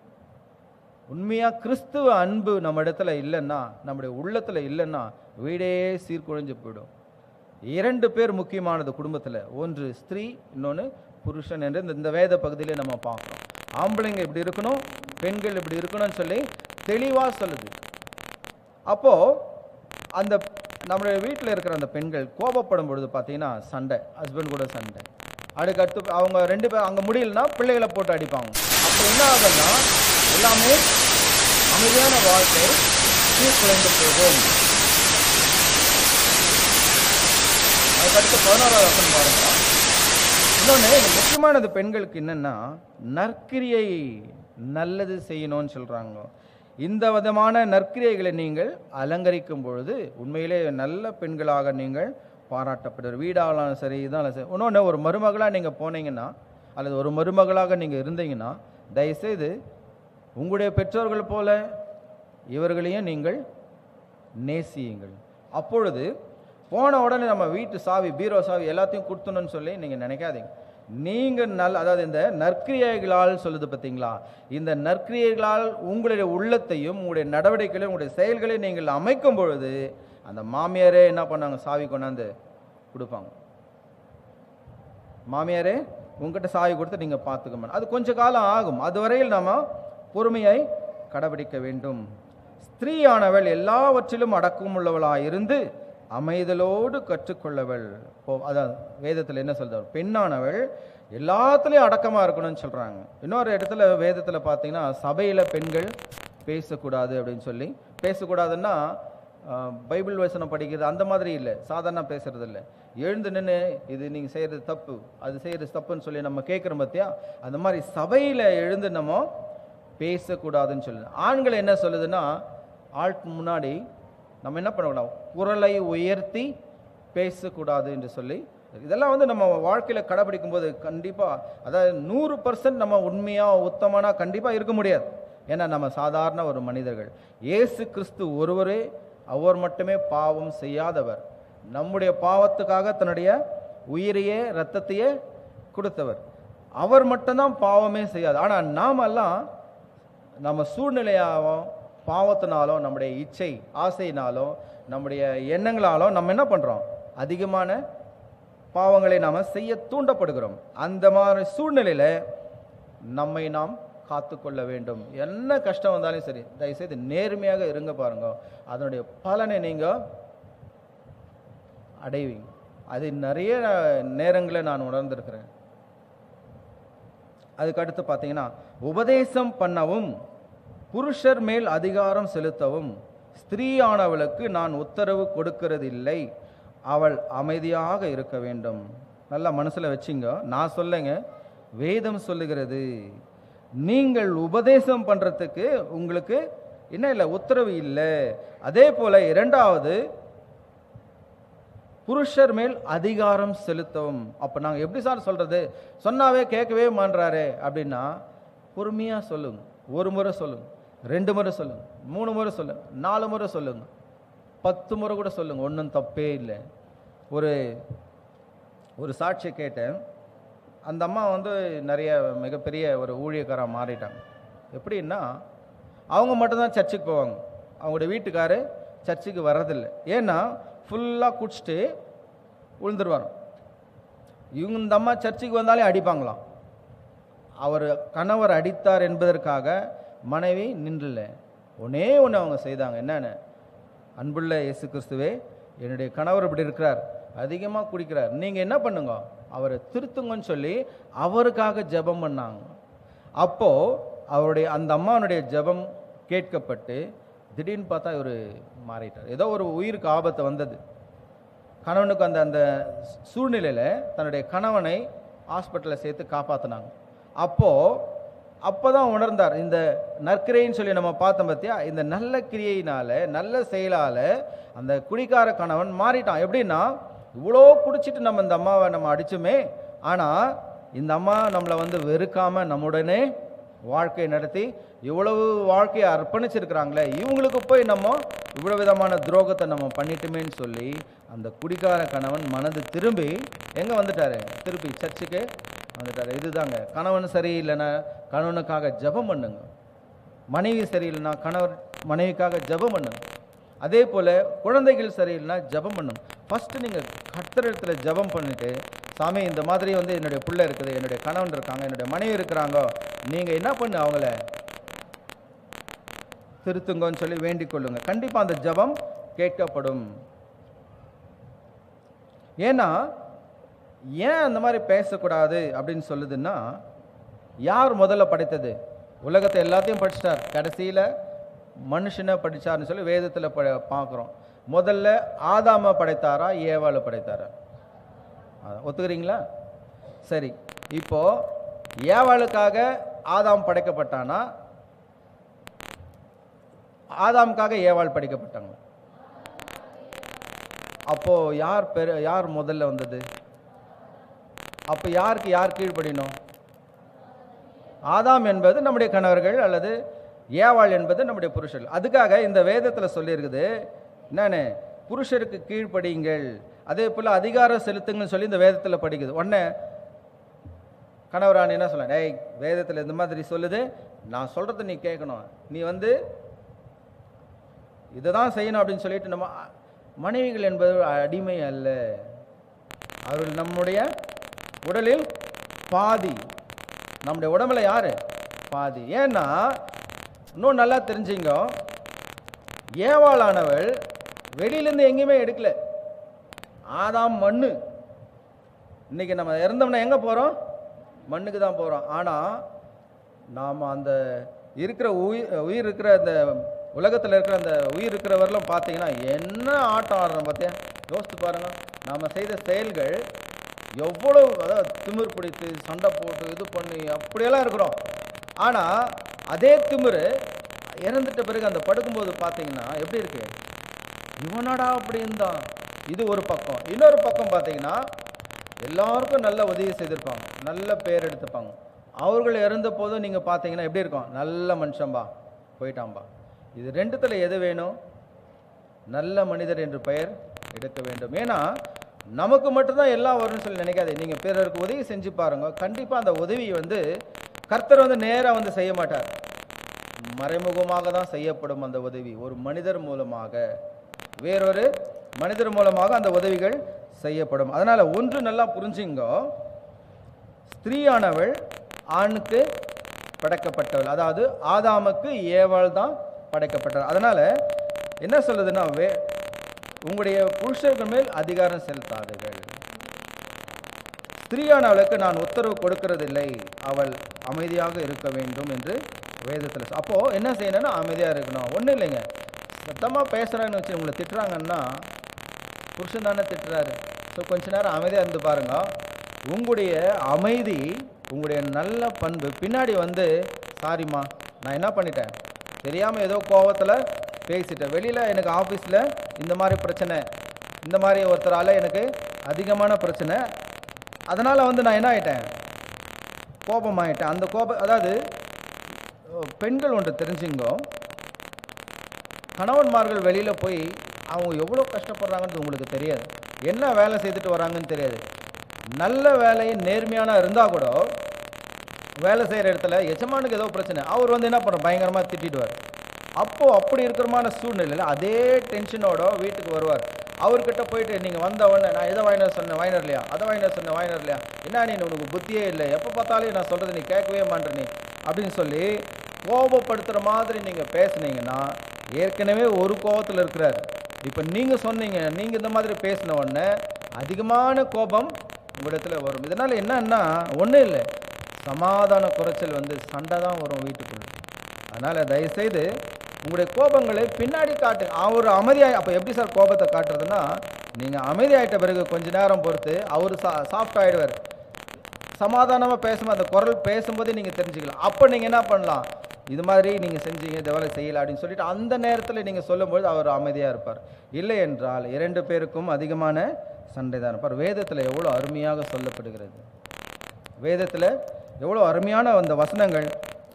உண்மையாக கிறிஸ்துவ அன்பு நம்ம இடத்துல இல்லைன்னா, நம்முடைய உள்ளத்தில் இல்லைன்னா வீடே சீர்குலைஞ்சு போயிடும். 2 பேர் முக்கியமானது குடும்பத்தில், ஒன்று ஸ்திரீ, இன்னொன்று புருஷன் என்று இந்த வேத பகுதியிலே நம்ம பார்க்குறோம். ஆம்பளைங்க இப்படி இருக்கணும், பெண்கள் இப்படி இருக்கணும்னு சொல்லி தெளிவாக சொல்லுது. அப்போது அந்த நம்மளுடைய வீட்டில் இருக்கிற அந்த பெண்கள் கோபப்படும் பொழுது பார்த்தீங்கன்னா சண்டை, ஹஸ்பண்ட் கூட சண்டை, அதுக்கடுத்து அவங்க 2 பேர் அங்கே முடியலன்னா பிள்ளைகளை போட்டு அடிப்பாங்க. அப்போ என்ன ஆகுதுன்னா எல்லாமே அமைதியான வாழ்க்கை சீர்குலைந்து போகும். அதுக்கடுத்து 16வது வசனம் பாருங்க. இன்னொன்று முக்கியமானது பெண்களுக்கு என்னன்னா நற்கிரியை நல்லது செய்யணும்னு சொல்றாங்க. இந்த விதமான நற்கிரியைகளை நீங்கள் அலங்கரிக்கும் பொழுது உண்மையிலே நல்ல பெண்களாக நீங்கள் பாராட்டப்படுற வீடாலும் சரி இதாலும் சரி. இன்னொன்று ஒரு மருமகளாக நீங்கள் போனீங்கன்னா அல்லது ஒரு மருமகளாக நீங்கள் இருந்தீங்கன்னா தயவுசெய்து உங்களுடைய பெற்றோர்கள் போல இவர்களையும் நீங்கள் நேசியுங்கள். அப்பொழுது போன உடனே நம்ம வீட்டு சாவி பீரோ சாவி எல்லாத்தையும் கொடுத்தணும்னு சொல்லி நீங்கள் நினைக்காதீங்க. நீங்கள் அதாவது இந்த நற்கிரியைகளால் சொல்லுது பார்த்தீங்களா, இந்த நற்கிரியைகளால் உங்களுடைய உள்ளத்தையும் உங்களுடைய நடவடிக்கைகளையும் உங்களுடைய செயல்களையும் நீங்கள் அமைக்கும் பொழுது அந்த மாமியாரே என்ன பண்ணாங்க, சாவி கொண்டாந்து கொடுப்பாங்க. மாமியாரே உங்ககிட்ட சாவி கொடுத்து நீங்கள் பார்த்துக்கணும். அது கொஞ்ச காலம் ஆகும். அதுவரையில் நம்ம பொறுமையை கடைபிடிக்க வேண்டும். ஸ்திரீயானவள் எல்லாவற்றிலும் அடக்கம் உள்ளவளாக இருந்து அமைதலோடு கற்றுக்கொள்ளவள். அதான் வேதத்தில் என்ன சொல்றாரு, பெண்ணானவள் எல்லாத்துலேயும் அடக்கமாக இருக்கணும்னு சொல்கிறாங்க. இன்னொரு இடத்துல வேதத்தில் பார்த்தீங்கன்னா சபையில் பெண்கள் பேசக்கூடாது அப்படின்னு சொல்லி, பேசக்கூடாதுன்னா பைபிள் வசனம் படிக்கிறது அந்த மாதிரி இல்லை, சாதாரண பேசுறது இல்லை. எழுந்து நின்று இது நீங்கள் செய்கிறது தப்பு, அது செய்கிறது தப்புன்னு சொல்லி நம்ம கேட்குறோம் பார்த்தியா, அந்த மாதிரி சபையில் எழுந்து நம்ம பேசக்கூடாதுன்னு சொல்லுது. ஆண்கள் என்ன சொல்லுதுன்னா ஆளுக்கு முன்னாடி நம்ம என்ன பண்ணக்கூடாது, குரலை உயர்த்தி பேசக்கூடாது என்று சொல்லி. இதெல்லாம் வந்து நம்ம வாழ்க்கையில் கடைபிடிக்கும் போது கண்டிப்பாக, அதாவது 100% நம்ம உண்மையாக உத்தமனா கண்டிப்பாக இருக்க முடியாது. ஏன்னா நம்ம சாதாரண ஒரு மனிதர்கள். இயேசு கிறிஸ்து ஒருவரே, அவர் மட்டுமே பாவம் செய்யாதவர், நம்முடைய பாவத்துக்காக தன்னுடைய உயிரையே இரத்தத்தையே கொடுத்தவர். அவர் மட்டும்தான் பாவமே செய்யாது. ஆனால் நாமெல்லாம் நம்ம சூழ்நிலையாகவும் பாவத்தினாலும் நம்முடைய இச்சை ஆசையினாலும் நம்முடைய எண்ணங்களாலும் நம்ம என்ன பண்ணுறோம், அதிகமான பாவங்களை நாம் செய்ய தூண்டப்படுகிறோம். அந்த மாதிரி சூழ்நிலையில் நம்மை நாம் காத்துக்கொள்ள வேண்டும். என்ன கஷ்டம் வந்தாலும் சரி தயவுசெய்து நேர்மையாக இருங்க பாருங்க, அதனுடைய பலனை நீங்கள் அடைவீங்க. அது நிறைய நேரங்களில் நான் உணர்ந்திருக்கிறேன். அதுக்கடுத்து பார்த்தீங்கன்னா உபதேசம் பண்ணவும் புருஷர் மேல் அதிகாரம் செலுத்தவும் ஸ்திரீயானவளுக்கு நான் உத்தரவு கொடுக்கிறதில்லை, அவள் அமைதியாக இருக்க வேண்டும். நல்லா மனசில் வச்சுங்க, நான் சொல்லுங்க, வேதம் சொல்லுகிறது. நீங்கள் உபதேசம் பண்ணுறதுக்கு உங்களுக்கு என்ன இல்லை, உத்தரவு இல்லை. அதே போல் 2வது புருஷர் மேல் அதிகாரம் செலுத்தவும். அப்போ நாங்கள் எப்படி சார் சொல்கிறது, சொன்னாவே கேட்கவே மாட்டாரே அப்படின்னா பொறுமையாக சொல்லுங்க. 1 முறை சொல்லுங்க, 2 முறை சொல்லுங்க, 3 முறை சொல்லுங்க, 4 முறை சொல்லுங்க, 10 முறை கூட சொல்லுங்க, ஒன்றும் தப்பே இல்லை. ஒரு சாட்சியை கேட்டேன். அந்த அம்மா வந்து நிறைய மிகப்பெரிய ஒரு ஊழியக்காராக மாறிட்டாங்க. எப்படின்னா அவங்க மட்டும்தான் சர்ச்சுக்கு போவாங்க, அவங்களுடைய வீட்டுக்காரு சர்ச்சுக்கு வர்றதில்லை. ஏன்னா ஃபுல்லாக குடிச்சிட்டு விழுந்துருவாங்க. இவங்க இந்த அம்மா சர்ச்சுக்கு வந்தாலே அடிப்பாங்களாம். அவர் கணவர் அடித்தார் என்பதற்காக மனைவி நின்றல. ஒன்னே ஒன்று அவங்க செய்தாங்க. என்னென்ன, அன்புள்ள இயேசு கிறிஸ்துவே, என்னுடைய கணவர் இப்படி இருக்கிறார், அதிகமாக குடிக்கிறார், நீங்கள் என்ன பண்ணுங்க, அவரை திருத்துங்கன்னு சொல்லி அவருக்காக ஜெபம் பண்ணாங்க. அப்போது அவருடைய அந்த அம்மாவுடைய ஜெபம் கேட்கப்பட்டு திடீர்னு பார்த்தா இவர் மாறிட்டார். ஏதோ ஒரு உயிருக்கு ஆபத்து வந்தது. கணவனுக்கு அந்த சூழ்நிலையில் தன்னுடைய கணவனை ஹாஸ்பிட்டலில் சேர்த்து காப்பாற்றினாங்க. அப்போ தான் உணர்ந்தார், இந்த நற்கிரைன்னு சொல்லி நம்ம பார்த்தோம் பார்த்தியா, இந்த நல்ல கிரியையினால் நல்ல செயலால் அந்த குடிக்கார கணவன் மாறிட்டான். எப்படின்னா, இவ்வளோ குடிச்சிட்டு நம்ம இந்த அம்மாவை நம்ம அடிச்சுமே, ஆனால் இந்த அம்மா நம்மளை வந்து வெறுக்காமல் நம்முடனே வாழ்க்கை நடத்தி இவ்வளவு வாழ்க்கையை அர்ப்பணிச்சிருக்கிறாங்களே, இவங்களுக்கு போய் நம்ம இவ்வளோ விதமான துரோகத்தை நம்ம பண்ணிட்டுமேன்னு சொல்லி அந்த குடிக்கார கணவன் மனது திரும்பி எங்கே வந்துட்டாரு, திருப்பி சர்ச்சுக்கு வந்துட்டாரு. இதுதாங்க, கணவன் சரியில்லைன்னா கணவனுக்காக ஜெபம் பண்ணுங்க, மனைவி சரியில்லைன்னா கணவர் மனைவிக்காக ஜெபம் பண்ணுங்க. அதே போல் குழந்தைகள் சரியில்லைன்னா ஜெபம் பண்ணுங்க. ஃபஸ்ட்டு நீங்கள் கர்த்தரிடத்தில் ஜெபம் பண்ணிவிட்டு, சாமி இந்த மாதிரி வந்து என்னுடைய பிள்ளை இருக்குது, என்னுடைய கணவன் இருக்காங்க, என்னுடைய மனைவி இருக்கிறாங்க, நீங்கள் என்ன பண்ணு, அவங்கள திருத்துங்கன்னு சொல்லி வேண்டிக் கொள்ளுங்க. கண்டிப்பாக அந்த ஜெபம் கேட்கப்படும். ஏன்னா ஏன் அந்த மாதிரி பேசக்கூடாது அப்படின்னு சொல்லுதுன்னா, யார் முதல்ல படைத்தது? உலகத்தை எல்லாத்தையும் படிச்சிட்டார், கடைசியில் மனுஷனை படித்தார்னு சொல்லி வேதத்தில் பார்க்குறோம். முதல்ல ஆதாமை படைத்தாரா ஏவாளை படைத்தாரா? ஒத்துக்கிறீங்களா? சரி, இப்போ ஏவாளுக்காக ஆதாம் படைக்கப்பட்டானா ஆதாமுக்காக ஏவாள் படைக்கப்பட்டாங்க? அப்போ யார் முதல்ல வந்தது? அப்போ யாருக்கு யார் கீழ்ப்படினோம்? ஆதாம் என்பது நம்முடைய கணவர்கள், அல்லது ஏவாள் என்பது நம்முடைய புருஷர்கள். அதுக்காக இந்த வேதத்தில் சொல்லியிருக்குது என்னன்னு, புருஷருக்கு கீழ்ப்படியுங்கள், அதே போல் அதிகாரம் செலுத்துங்கன்னு சொல்லி இந்த வேதத்தில் படிக்குது. உடனே கணவரான என்ன சொல்ல, டேய் வேதத்தில் இந்த மாதிரி சொல்லுது, நான் சொல்கிறத நீ கேட்கணும், நீ இதை தான் செய்யணும் அப்படின்னு சொல்லிட்டு, நம்ம மனைவிகள் என்பது அடிமை அல்ல, அவர்கள் நம்முடைய உடலில் பாதி. நம்முடைய உடம்புல யாரு? பாதி. ஏன்னா இன்னும் நல்லா தெரிஞ்சுங்க, ஏவாளானவள் வெளியிலேருந்து எங்கேயுமே எடுக்கல. ஆதாம் மண்ணு. இன்னைக்கு நம்ம இறந்தோம்னா எங்கே போகிறோம்? மண்ணுக்கு தான் போகிறோம். ஆனால் நாம் அந்த இருக்கிற உயிர் இருக்கிற அந்த உலகத்தில் இருக்கிற அந்த உயிர் இருக்கிறவரெல்லாம் பார்த்தீங்கன்னா என்ன ஆட்டம் ஆடுறோம் பார்த்தியா? யோசித்து பாருங்கள். நாம் செய்த செயல்கள் எவ்வளோ, அதாவது திமிர் பிடித்து சண்டை போட்டு இது பண்ணி அப்படியெல்லாம் இருக்கிறோம். ஆனால் அதே திமிர் இறந்துட்ட பிறகு அந்த படுக்கும்போது பார்த்தீங்கன்னா எப்படி இருக்கு? இவனடா அப்படி இருந்தான். இது ஒரு பக்கம். இன்னொரு பக்கம் பார்த்தீங்கன்னா எல்லாருக்கும் நல்ல உதவி செய்திருப்பாங்க, நல்ல பேர் எடுத்துப்பாங்க. அவர்கள் இறந்த போதும் நீங்கள் பார்த்தீங்கன்னா எப்படி இருக்கும்? நல்ல மனுஷன்பா, போயிட்டான்பா. இது ரெண்டுத்தில் எது வேணும்? நல்ல மனிதர் என்று பெயர் எடுக்க வேண்டும். ஏன்னா நமக்கு மட்டும்தான் எல்லாம் வரும்னு சொல்லி நினைக்காது. நீங்கள் பிறருக்கு உதவி செஞ்சு பாருங்க, கண்டிப்பாக அந்த உதவி கர்த்தர் நேராக செய்ய மாட்டார், மறைமுகமாக தான் செய்யப்படும். அந்த உதவி ஒரு மனிதர் மூலமாக, வேறொரு மனிதர் மூலமாக அந்த உதவிகள் செய்யப்படும். அதனால ஒன்று நல்லா புரிஞ்சுங்க, ஸ்திரீயானவள் ஆணுக்கு படைக்கப்பட்டவள், அதாவது ஆதாமுக்கு ஏவாள் தான் படைக்கப்பட்டவள். அதனால என்ன சொல்லுதுன்னா, உங்களுடைய புருஷர்கள் மேல் அதிகாரம் செலுத்தாதீர்கள். ஸ்திரீயானவளுக்கு நான் உத்தரவு கொடுக்கறதில்லை, அவள் அமைதியாக இருக்க வேண்டும் என்று வேதத்தில். அப்போ என்ன செய்யணும்னா அமைதியாக இருக்கணும். ஒன்றும் இல்லைங்க, சத்தமாக பேசுகிறாங்கன்னு வச்சு உங்களை திட்டுறாங்கன்னா புருஷன் தானே திட்டுறாரு. ஸோ கொஞ்ச நேரம் அமைதியாக இருந்து பாருங்க. உங்களுடைய அமைதி, உங்களுடைய நல்ல பண்பு பின்னாடி சாரிம்மா நான் என்ன பண்ணிட்டேன், தெரியாமல் ஏதோ கோபத்தில் பேசிட்டேன், வெளியில் எனக்கு ஆஃபீஸில் இந்த மாதிரி பிரச்சனை, இந்த மாதிரி ஒருத்தரால் எனக்கு அதிகமான பிரச்சனை, அதனால் நான் என்ன ஆகிட்டேன், கோபமாயிட்டேன். அந்த கோபம், அதாவது பெண்கள் ஒன்று தெரிஞ்சுங்கோ, கணவன்மார்கள் வெளியில் போய் அவங்க எவ்வளோ கஷ்டப்படுறாங்கன்னு உங்களுக்கு தெரியாது, என்ன வேலை செய்துட்டு வராங்கன்னு தெரியாது. நல்ல வேலை நேர்மையான இருந்தால் கூட வேலை செய்கிற இடத்துல எஜமானுக்கு ஏதோ பிரச்சனை, அவர் என்ன பண்ணுற பயங்கரமாக திட்டிடுவார். அப்போது அப்படி இருக்கிறமான சூழ்நிலையில் அதே டென்ஷனோட வீட்டுக்கு வருவார். அவர்கிட்ட போயிட்டு நீங்கள் வந்த உடனே நான் எதை வாங்கினர் சொன்னேன் வாங்கினர் இல்லையா, அதை வாங்கினர் சொன்னேன் வாங்கினர் இல்லையா, என்ன நீ உனக்கு புத்தியே இல்லை, எப்போ பார்த்தாலும் நான் சொல்கிறது நீ கேட்கவே மாட்டேற நீ அப்படின்னு சொல்லி கோபப்படுத்துகிற மாதிரி நீங்கள் பேசுனீங்கன்னா ஏற்கனவே ஒரு கோபத்தில் இருக்கிறார். இப்போ நீங்கள் சொன்னீங்க, நீங்கள் இந்த மாதிரி பேசின உடனே அதிகமான கோபம் உங்களிடத்தில் வரும். இதனால் என்னன்னா ஒன்றும் இல்லை, சமாதான குறைச்சல் சண்டை தான் வரும் வீட்டுக்குள்ள. அதனால் தயவுசெய்து உங்களுடைய கோபங்களை பின்னாடி காட்டு. அவர் அமைதியாக, அப்போ எப்படி சார் கோபத்தை காட்டுறதுன்னா, நீங்கள் அமைதியாகிட்ட பிறகு கொஞ்ச நேரம் பொறுத்து அவர் சாஃப்ட் ஆகிடுவார். சமாதானமாக பேசும்போது அந்த குரல் பேசும்போதே நீங்கள் தெரிஞ்சுக்கலாம். அப்போ நீங்கள் என்ன பண்ணலாம், இது மாதிரி நீங்கள் செஞ்சீங்க, இந்த வேலை செய்யலை அப்படின்னு சொல்லிட்டு அந்த நேரத்தில் நீங்கள் சொல்லும்போது அவர் அமைதியாக இருப்பார். இல்லை என்றால் 2 பேருக்கும் அதிகமான சண்டை தான் இருப்பார். வேதத்தில் எவ்வளோ அருமையாக சொல்லப்படுகிறது, வேதத்தில் எவ்வளோ அருமையான அந்த வசனங்கள்.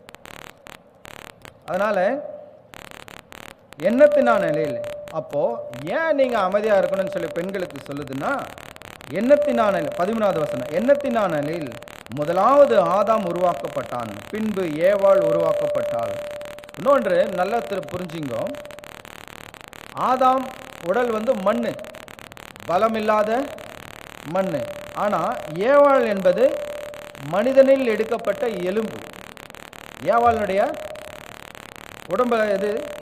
அதனால் எண்ணத்தினான நிலையில், அப்போது ஏன் நீங்கள் அமைதியாக இருக்கணும்னு சொல்லி பெண்களுக்கு சொல்லுதுன்னா, எண்ணத்தினான 13வது வசனம், எண்ணத்தினான நிலையில் முதலாவது ஆதாம் உருவாக்கப்பட்டான், பின்பு ஏவாள் உருவாக்கப்பட்டாள். இன்னொன்று நல்லா புரிஞ்சுங்கோ, ஆதாம் உடல் மண், பலமில்லாத மண். ஆனால் ஏவாள் என்பது மனிதனில் எடுக்கப்பட்ட எலும்பு. ஏவாளுடைய உடம்பு எது?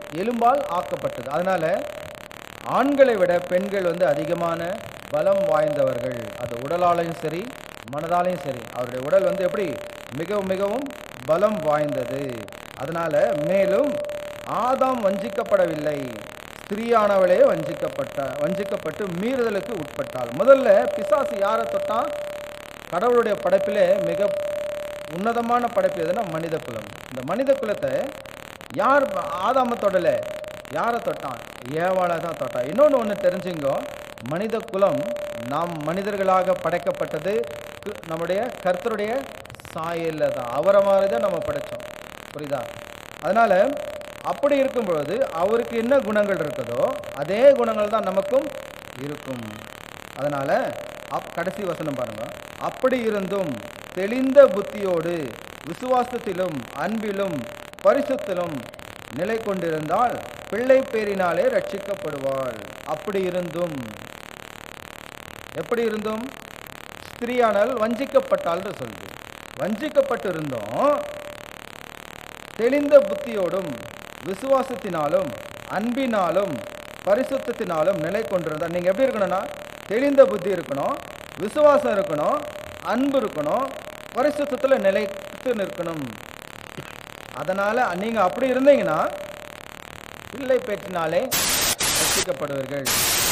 எலும்பால் ஆக்கப்பட்டது. அதனால ஆண்களை விட பெண்கள் வந்து அதிகமான பலம் வாய்ந்தவர்கள். அது உடலாலையும் சரி மனதாலையும் சரி. அவருடைய உடல் வந்து எப்படி மிகவும் மிகவும் பலம் வாய்ந்தது. அதனால மேலும் ஆதாம் வஞ்சிக்கப்படவில்லை, ஸ்திரீயானவளே வஞ்சிக்கப்பட்டு மீறுதலுக்கு உட்பட்டாள். முதல்ல பிசாசு யாரை தொட்டான்? கடவுளுடைய படைப்பிலே மிக உன்னதமான படைப்பு எதுனா மனித குலம். இந்த மனித குலத்தை யார் ஆதாம தொடல, யாரை தொட்டான்? ஏவாளை தான் தொட்டான். ஒன்று தெரிஞ்சுங்கோ, மனித குலம் நாம் மனிதர்களாக படைக்கப்பட்டது நம்முடைய கர்த்தருடைய சாயல்ல தான். அவரை மாதிரி தான் நம்ம படைச்சோம். புரியுதா? அதனால அப்படி இருக்கும் பொழுது அவருக்கு என்ன குணங்கள் இருக்குதோ அதே குணங்கள் தான் நமக்கும் இருக்கும். அதனால கடைசி வசனம் பாருங்க. அப்படி இருந்தும் தெளிந்த புத்தியோடு விசுவாசத்திலும் அன்பிலும் பரிசுத்திலும் நிலை கொண்டிருந்தால் பிள்ளை பேரினாலே ரட்சிக்கப்படுவாள். அப்படி இருந்தும், எப்படி இருந்தும்? ஸ்திரீயானால் வஞ்சிக்கப்பட்டால் சொல்லுது. வஞ்சிக்கப்பட்டு இருந்தோம், தெளிந்த புத்தியோடும் விசுவாசத்தினாலும் அன்பினாலும் பரிசுத்தினாலும் நிலை கொண்டிருந்தால். நீங்கள் எப்படி இருக்கணும்னா தெளிந்த புத்தி இருக்கணும், விசுவாசம் இருக்கணும், அன்பு இருக்கணும், பரிசுத்தத்தில் நிலைத்து நிற்கணும். அதனால நீங்க அப்படி இருந்தீங்கன்னா பிள்ளை பேற்றினாலே ரட்சிக்கப்படுவீர்கள்.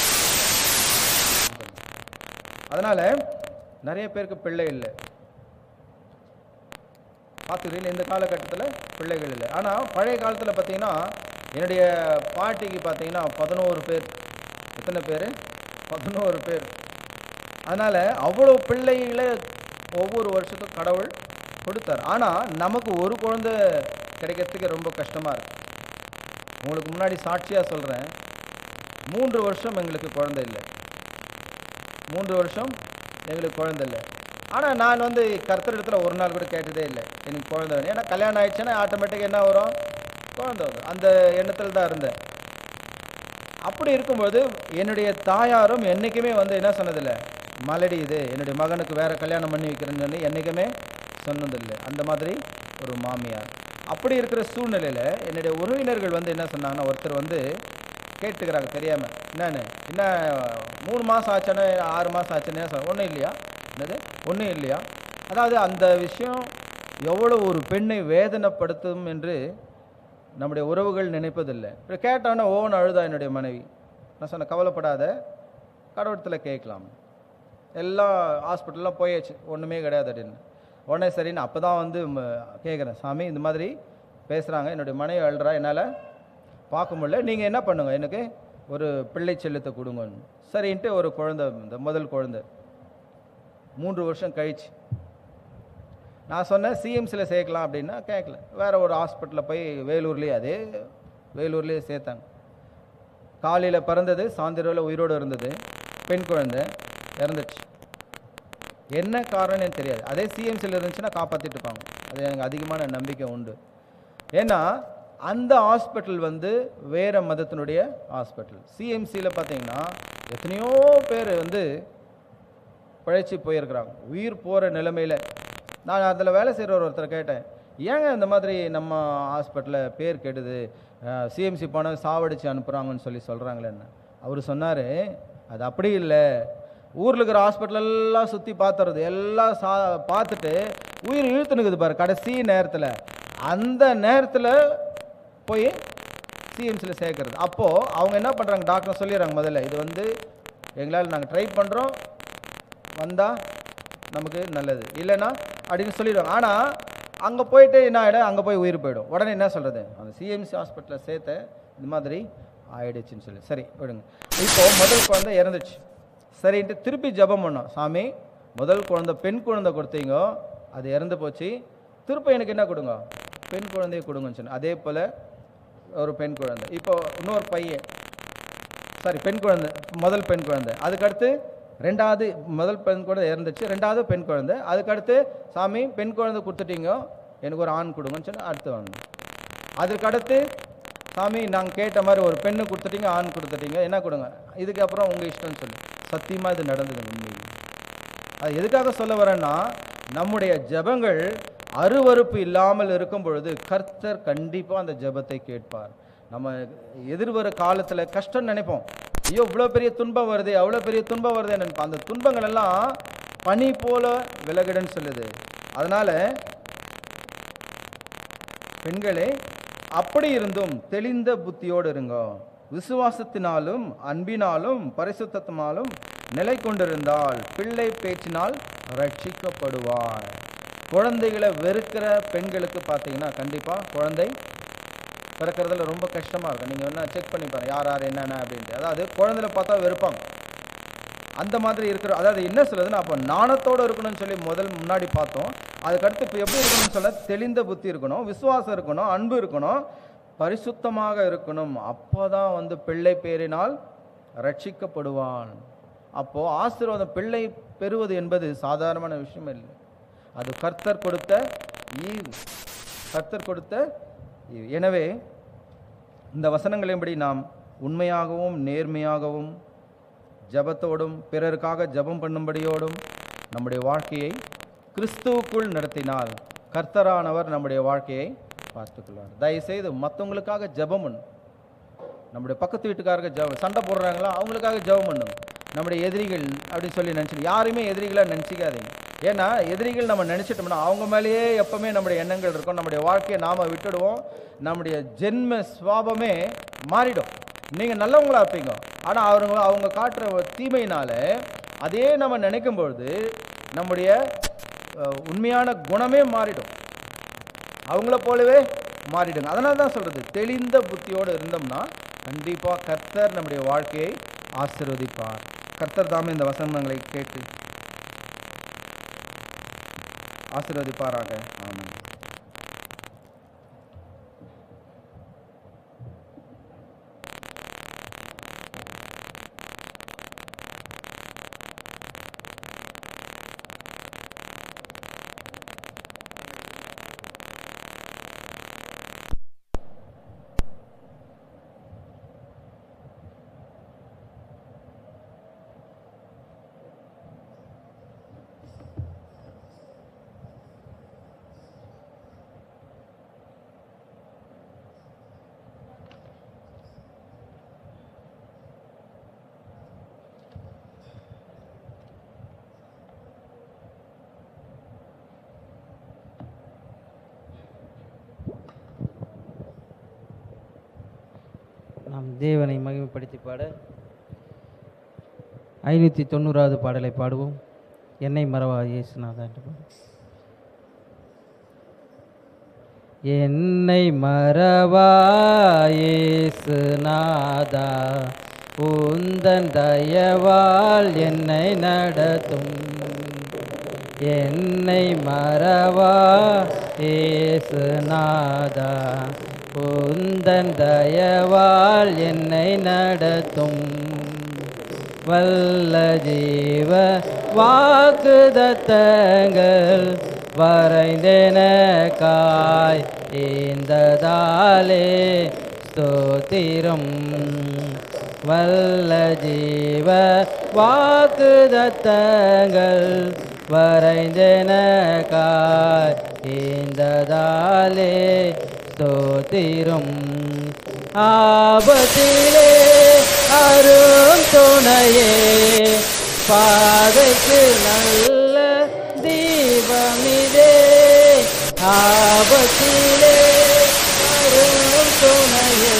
அதனால நிறைய பேருக்கு பிள்ளை இல்லை. பார்த்துக்கிறீங்க, இந்த காலகட்டத்தில் பிள்ளைகள் இல்லை. ஆனால் பழைய காலத்தில் பார்த்தீங்கன்னா என்னுடைய பாட்டிக்கு பார்த்தீங்கன்னா 11 பேர். எத்தனை பேர்? 11 பேர். அதனால் அவ்வளோ பிள்ளைகளை ஒவ்வொரு வருஷத்துக்கும் கடவுள் கொடுத்தார். ஆனால் நமக்கு ஒரு குழந்தை கிடைக்கிறதுக்கு ரொம்ப கஷ்டமாக இருக்குது. உங்களுக்கு முன்னாடி சாட்சியாக சொல்கிறேன், 3 வருஷம் எங்களுக்கு குழந்தை இல்லை. 3 வருஷம் எங்களுக்கு குழந்தை இல்லை. ஆனால் நான் வந்து கர்த்தர் இடத்துல ஒரு நாள் கூட கேட்டதே இல்லை எனக்கு குழந்தை வேணும். ஏன்னா கல்யாணம் ஆயிடுச்சுன்னா ஆட்டோமேட்டிக்காக என்ன வரும்? குழந்தை வரும். அந்த எண்ணத்தில் தான் இருந்தேன். அப்படி இருக்கும்போது என்னுடைய தாயாரும் என்றைக்குமே வந்து என்ன சொன்னதில்லை, மலடி இது என்னுடைய மகனுக்கு வேறு கல்யாணம் பண்ணி வைக்கிறேன்னு என்றைக்குமே சொன்னதில்லை. அந்த மாதிரி ஒரு மாமியார். அப்படி இருக்கிற சூழ்நிலையில் என்னுடைய உறவினர்கள் வந்து என்ன சொன்னாங்கன்னா, ஒருத்தர் வந்து கேட்டுக்கிறாங்க தெரியாமல், என்னன்னு என்ன 3 மாதம் ஆச்சுன்னு 6 மாதம் ஆச்சுன்னு சொன்ன. ஒன்றும் இல்லையா? என்னது ஒன்றும் இல்லையா? அதாவது அந்த விஷயம் எவ்வளோ ஒரு பெண்ணை வேதனைப்படுத்தும் என்று நம்முடைய உறவுகள் நினைப்பதில்லை. இப்போ கேட்டோன்னே ஓன்னு அழுதா என்னுடைய மனைவி. நான் சொன்ன கவலைப்படாத, கடவுளத்தில் கேட்கலாம். எல்லா ஹாஸ்பிட்டல்லாம் போயாச்சு, ஒன்றுமே கிடையாது அப்படின்னு. உடனே சரின்னு அப்போ தான் வந்து கேட்குறேன், சாமி இந்த மாதிரி பேசுகிறாங்க, என்னுடைய மனைவி அழுறா, என்னால் பார்க்க முடியல, நீங்கள் என்ன பண்ணுங்க, எனக்கு ஒரு பிள்ளை செல்லத்தை கொடுங்கன்னு. சரின்ட்டு ஒரு குழந்தை, இந்த முதல் குழந்தை 3 வருஷம் கழிச்சு நான் சொன்னேன் சிஎம்சியில் சேர்க்கலாம் அப்படின்னா கேட்கல. வேறு ஒரு ஹாஸ்பிட்டலில் போய் வேலூர்லேயே சேர்த்தாங்க. காலையில் பிறந்தது, சாயந்தரம் உயிரோடு இருந்தது. பெண் குழந்தை இறந்துச்சு. என்ன காரணம்னு எனக்கு தெரியாது. அதே சிஎம்சியில் இருந்துச்சுன்னா காப்பாற்றிட்டு இருப்பாங்க. அது எனக்கு அதிகமான நம்பிக்கை உண்டு. ஏன்னா அந்த ஹாஸ்பிட்டல் வந்து வேறு மதத்தினுடைய ஹாஸ்பிட்டல். சிஎம்சியில் பார்த்தீங்கன்னா எத்தனையோ பேர் வந்து பிழைச்சி போயிருக்கிறாங்க, உயிர் போகிற நிலைமையில். நான் அதில் வேலை செய்கிற ஒருத்தரை கேட்டேன், ஏங்க இந்த மாதிரி நம்ம ஹாஸ்பிட்டலில் பேர் கெடுது, சிஎம்சி போனால் சாவடித்து அனுப்புகிறாங்கன்னு சொல்கிறாங்களேன்னு. அவர் சொன்னார், அது அப்படி இல்லை, ஊரில் இருக்கிற ஹாஸ்பிட்டலெல்லாம் சுற்றி பார்த்துறது, எல்லாம் பார்த்துட்டு உயிர் இழுத்துனுக்குது பாரு கடைசி நேரத்தில், அந்த நேரத்தில் போய் சிஎம்சியில் சேர்க்கறது. அப்போது அவங்க என்ன பண்ணுறாங்க, டாக்டர் சொல்லிடுறாங்க, முதல்ல இது வந்து எங்களால் நாங்கள் ட்ரை பண்ணுறோம், வந்தால் நமக்கு நல்லது, இல்லைன்னா அப்படின்னு சொல்லிடுவாங்க. ஆனால் அங்கே போயிட்டு என்ன ஆகிடும், அங்கே போய் உயிர் போயிடும். உடனே என்ன சொல்கிறது, அந்த சிஎம்சி ஹாஸ்பிட்டலில் சேர்த்த இந்த மாதிரி ஆயிடுச்சுன்னு சொல்லி சரி விடுங்க. இப்போது முதல் குழந்தை இறந்துச்சு. சரின்ட்டு திருப்பி ஜெபம் பண்ணோம், சாமி முதல் குழந்தை பெண் குழந்தை கொடுத்தீங்க, அது இறந்து போச்சு, திருப்பி எனக்கு என்ன கொடுங்க, பெண் குழந்தைய கொடுங்கன்னு சொன்னேன். அதே போல் ஒரு பெண் குழந்தை. இப்போ இன்னொரு பையன், பெண் குழந்தை, முதல் பெண் குழந்தை, அதுக்கடுத்து ரெண்டாவது, முதல் பெண் குழந்தை இறந்துச்சு, ரெண்டாவது பெண் குழந்தை, அதுக்கடுத்து சாமி பெண் குழந்தை கொடுத்துட்டீங்க, எனக்கு ஒரு ஆண் கொடுங்கன்னு சொன்னால் அடுத்து வாங்க. அதுக்கடுத்து சாமி நாங்கள் கேட்ட மாதிரி ஒரு பெண்ணு கொடுத்துட்டீங்க, ஆண் கொடுத்துட்டீங்க, என்ன கொடுங்க, இதுக்கப்புறம் உங்கள் இஷ்டம்னு சொல்லி. சத்தியமாக இது நடந்தது உண்மையில். அது எதுக்காக சொல்ல வரேன்னா, நம்முடைய ஜெபங்கள் அருவருப்பு இல்லாமல் இருக்கும் பொழுது கர்த்தர் கண்டிப்பாக அந்த ஜெபத்தை கேட்பார். நம்ம எதிர்வர காலத்தில் கஷ்டம் நினைப்போம். ஐயோ இவ்வளோ பெரிய துன்பம் வருது, அவ்வளோ பெரிய துன்பம் வருது நினைப்போம். அந்த துன்பங்கள் எல்லாம் பனி போல விலகிடுன்னு சொல்லுது. அதனால பெண்களே, அப்படி இருந்தும் தெளிந்த புத்தியோடு இருங்க. விசுவாசத்தினாலும் அன்பினாலும் பரிசுத்தத்தினாலும் நிலை கொண்டிருந்தால் பிள்ளை பேச்சினால் ரட்சிக்கப்படுவார். குழந்தைகளை வெறுக்கிற பெண்களுக்கு பார்த்தீங்கன்னா கண்டிப்பாக குழந்தை பிறக்கிறதுல ரொம்ப கஷ்டமாக இருக்கும். நீங்கள் வேணா செக் பண்ணி பாருங்க யார் யார் என்னென்ன அப்படின்ட்டு. அதாவது குழந்தைல பார்த்தா வெறுப்பாங்க. அந்த மாதிரி இருக்கிற, அதாவது என்ன சொல்லுதுன்னா, அப்போ நாணத்தோடு இருக்கணும்னு சொல்லி முன்னாடி பார்த்தோம். அதுக்கடுத்து இப்போ எப்படி இருக்கணும்னு சொல்ல, தெளிந்த புத்தி இருக்கணும், விசுவாசம் இருக்கணும், அன்பு இருக்கணும், பரிசுத்தமாக இருக்கணும். அப்போ தான் பிள்ளை பேரினால் ரட்சிக்கப்படுவான். அப்போது ஆசீர்வாதம் பிள்ளை பெறுவது என்பது சாதாரணமான விஷயம் இல்லை. அது கர்த்தர் கொடுத்த ஈவு, கர்த்தர் கொடுத்த ஈவு. எனவே இந்த வசனங்களின்படி நாம் உண்மையாகவும் நேர்மையாகவும் ஜபத்தோடும் பிறருக்காக ஜபம் பண்ணும்படியோடும் நம்முடைய வாழ்க்கையை கிறிஸ்துவுக்குள் நடத்தினால் கர்த்தரானவர் நம்முடைய வாழ்க்கையை பார்த்துக்கொள்வார். தயவுசெய்து மற்றவங்களுக்காக ஜபம் பண்ணும். நம்முடைய பக்கத்து வீட்டுக்காரங்க சண்டை போடுறாங்களா, அவங்களுக்காக ஜபம் பண்ணும். நம்முடைய எதிரிகள் அப்படின்னு சொல்லி நினச்சிட்டு யாருமே எதிரிகளாக நினச்சிக்காதீங்க. ஏன்னா எதிரிகள் நம்ம நினச்சிட்டோம்னா அவங்க மேலேயே எப்பவுமே நம்முடைய எண்ணங்கள் இருக்கும். நம்முடைய வாழ்க்கையை நாம் விட்டுடுவோம். நம்முடைய ஜென்ம சுவாபமே மாறிடும். நீங்கள் நல்லவங்களா இருப்பீங்க, ஆனால் அவங்க காட்டுற தீமையினால அதே நம்ம நினைக்கும் பொழுது நம்முடைய உண்மையான குணமே மாறிடும், அவங்கள போலவே மாறிடுங்க. அதனால தான் சொல்கிறது, தெளிந்த புத்தியோடு இருந்தோம்னா கண்டிப்பாக கர்த்தர் நம்முடைய வாழ்க்கையை ஆசீர்வதிப்பார். கர்த்தர் தாமே இந்த வசனங்களை கேட்டு ஆசீர்வதிப்பாராக. ஆமென். நாம் தேவனை மகிமைப்படுத்தி பாட 590வது பாடலை பாடுவோம். என்னை மறவா இயேசுநாதா என்று பாடுவோம். என்னை மறவா இயேசுநாதா, உந்தன் தயவால் என்னை நடத்தும். என்னை மறவா இயேசுநாதா, உந்தன் தயவால் என்னை நடத்தும். வல்ல ஜீவ வாக்குதத்தங்கள் வரைந்தெனக்காய் ஈந்ததாலே ஸ்தோத்திரம். வல்ல ஜீவ வாக்குதத்தங்கள் வரைந்தெனக்காய் ஈந்ததாலே ஸ்தோத்திரம். ஆபத்திலே அரும் துணையே, பாதைக்கு நல்ல தீபமிதே. ஆபத்திலே அரும் துணையே,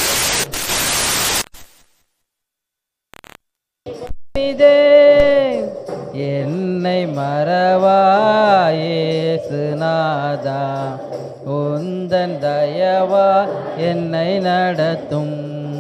என்னை மறவா இயேசுநாதா, உந்தன் தயவா என்னை நடத்தும்.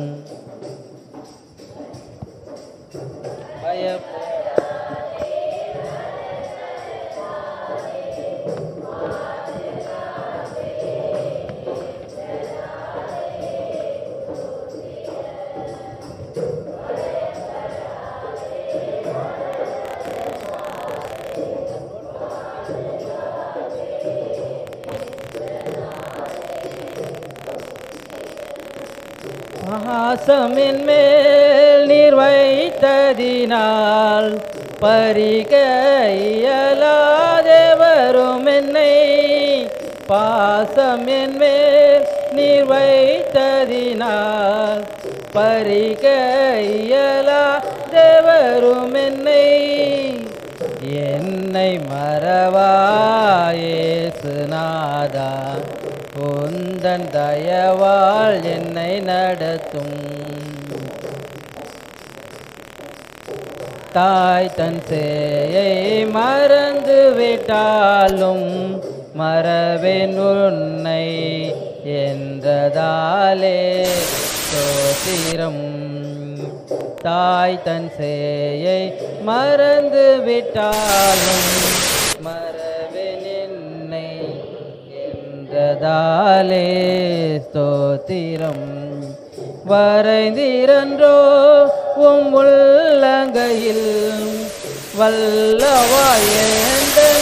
பாசமின் மேல் நீர் வைத்ததினால் பறிக்க இயலாதே வரும் என்னை. பாசமின் மேல் நீர் வைத்ததினால் பறிக்க இயலா தேவரும் என்னை மறவா இயேசுநாதா, உந்தன் தயவால் என்னை நடத்தும். தாய் தன் சேயை மறந்து விட்டாலும் மறவேன் உன்னை என்றதாலே ஸ்தோத்திரம். தாய் தன் சேயை மறந்து விட்டாலும் மறவேன் என்னை என்றதாலே ஸ்தோத்திரம். வரைந்திரன்றோ உம் உள்ளங்கையில் வல்லவாயந்தன்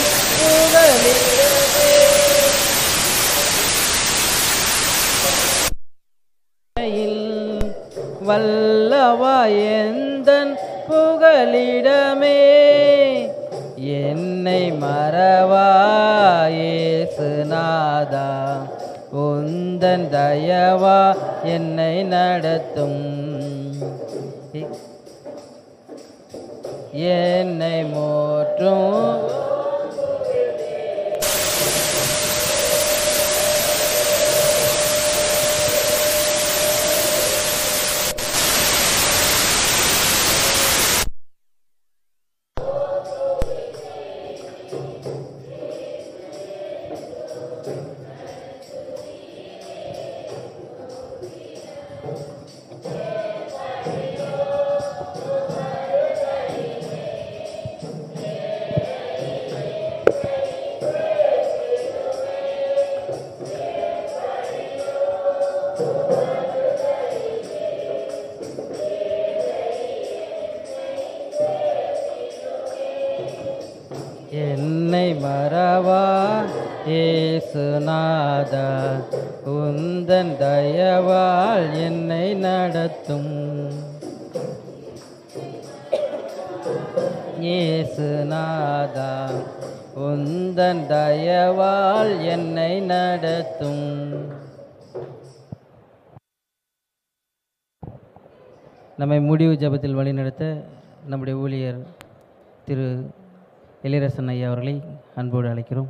வல்லவாயந்தன் புகலிடமே. என்னை மறவா இயேசுநாதா, உந்தன் தயவா என்னை நடத்தும். என்னை மோற்றும் என்னை மறவா இயேசுநாதா, உந்தன் தயவால் என்னை நடத்தும். இயேசுநாதா, உந்தன் தயவால் என்னை நடத்தும். நம்மை முடிவு ஜெபத்தில் வழிநடத்த நம்முடைய ஊழியர் திரு எழிலரசன் ஐயா அவர்களை அன்போடு அழைக்கிறோம்.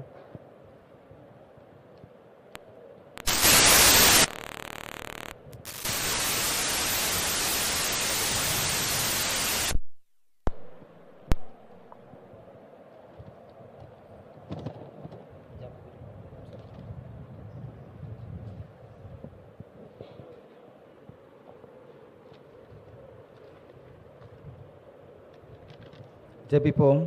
ஜெபிப்போம்.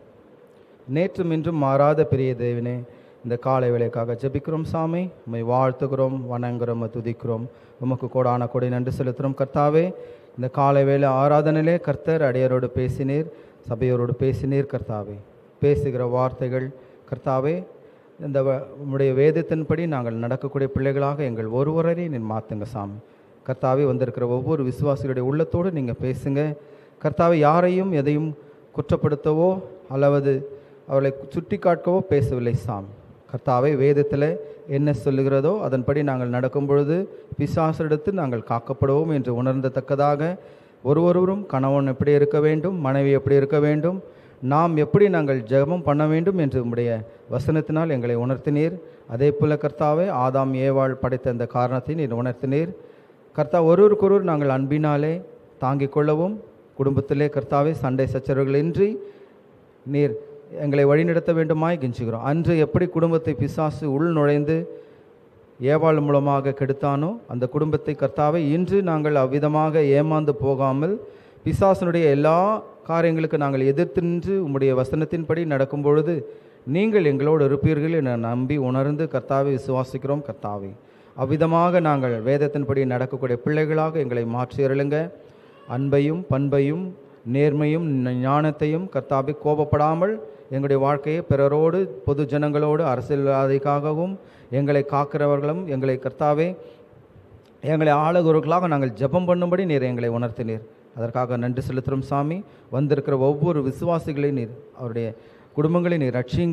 நேற்றும் இன்றும் மாறாத பெரிய தேவனே, இந்த காலை வேளைக்காக ஜெபிக்கிறோம் சாமி. உம்மை வாழ்த்துகிறோம், வணங்குகிறோம், துதிக்கிறோம். உமக்கு கோடான கொடை நன்றி செலுத்துகிறோம் கர்த்தாவே. இந்த காலை வேளை ஆராதனையிலே கர்த்தர் அடியாரோடு பேசினீர், சபையோரோடு பேசினீர் கர்த்தாவே. பேசுகிற வார்த்தைகள் கர்த்தாவே, இந்த உம்முடைய வேதத்தின்படி நாங்கள் நடக்கக்கூடிய பிள்ளைகளாக எங்கள் ஒருவரை நீர் மாற்றுங்க சாமி. கர்த்தாவே, வந்திருக்கிற ஒவ்வொரு விசுவாசிகளுடைய உள்ளத்தோடு நீங்கள் பேசுங்க கர்த்தாவே. யாரையும் எதையும் குற்றப்படுத்தவோ அல்லது அவளை சுட்டி காட்டவோ பேசவில்லை சாமி. கர்த்தாவே, வேதத்தில் என்ன சொல்லுகிறதோ அதன்படி நாங்கள் நடக்கும் பொழுது பிசாசிடத்து நாங்கள் காக்கப்படுவோம் என்று உணர்ந்தத்தக்கதாக ஒருவரும் கணவன் எப்படி இருக்க வேண்டும், மனைவி எப்படி இருக்க வேண்டும், நாம் எப்படி நாங்கள் ஜெபம் பண்ண வேண்டும் என்று உம்முடைய வசனத்தினால் எங்களை உணர்த்தினீர். அதே போல கர்த்தாவே, ஆதாம் ஏவாள் படைத்த அந்த காரணத்தை நீர் உணர்த்தினீர் கர்த்தா. ஒருவருக்கொருவர் நாங்கள் அன்பினாலே தாங்கிக் கொள்ளவும், குடும்பத்திலே கர்த்தாவே சண்டை சச்சரவுகளின்றி நீர் எங்களை வழிநடத்த வேண்டுமாய் கெஞ்சுகிறோம். அன்று எப்படி குடும்பத்தை பிசாசு உள் நுழைந்து ஏவாள் மூலமாக கெடுத்தானோ அந்த குடும்பத்தை கர்த்தாவே இன்று நாங்கள் அவ்விதமாக ஏமாந்து போகாமல் பிசாசனுடைய எல்லா காரியங்களுக்கு நாங்கள் எதிர்த்து நின்று உம்முடைய வசனத்தின்படி நடக்கும் பொழுது நீங்கள் எங்களோடு இருப்பீர்கள் என நம்பி உணர்ந்து கர்த்தாவை விசுவாசிக்கிறோம் கர்த்தாவே. அவ்விதமாக நாங்கள் வேதத்தின்படி நடக்கக்கூடிய பிள்ளைகளாக எங்களை மாற்றியருளுங்க. அன்பையும் பண்பையும் நேர்மையும் ஞானத்தையும் கர்த்தாவே கோபப்படாமல் எங்களுடைய வாழ்க்கையை பிறரோடு பொது ஜனங்களோடு அரசியல்வாதிக்காகவும் எங்களை காக்கிறவர்களும் எங்களை கர்த்தாவே எங்களை ஆளுகிறவர்களாக நாங்கள் ஜெபம் பண்ணும்படி நீர் எங்களை உணர்த்தினீர். அதற்காக நன்றி செலுத்துகிறோம் சாமி. வந்திருக்கிற ஒவ்வொரு விசுவாசிகளையும் நீர் அவருடைய குடும்பங்களை நீர் ரட்சிங்க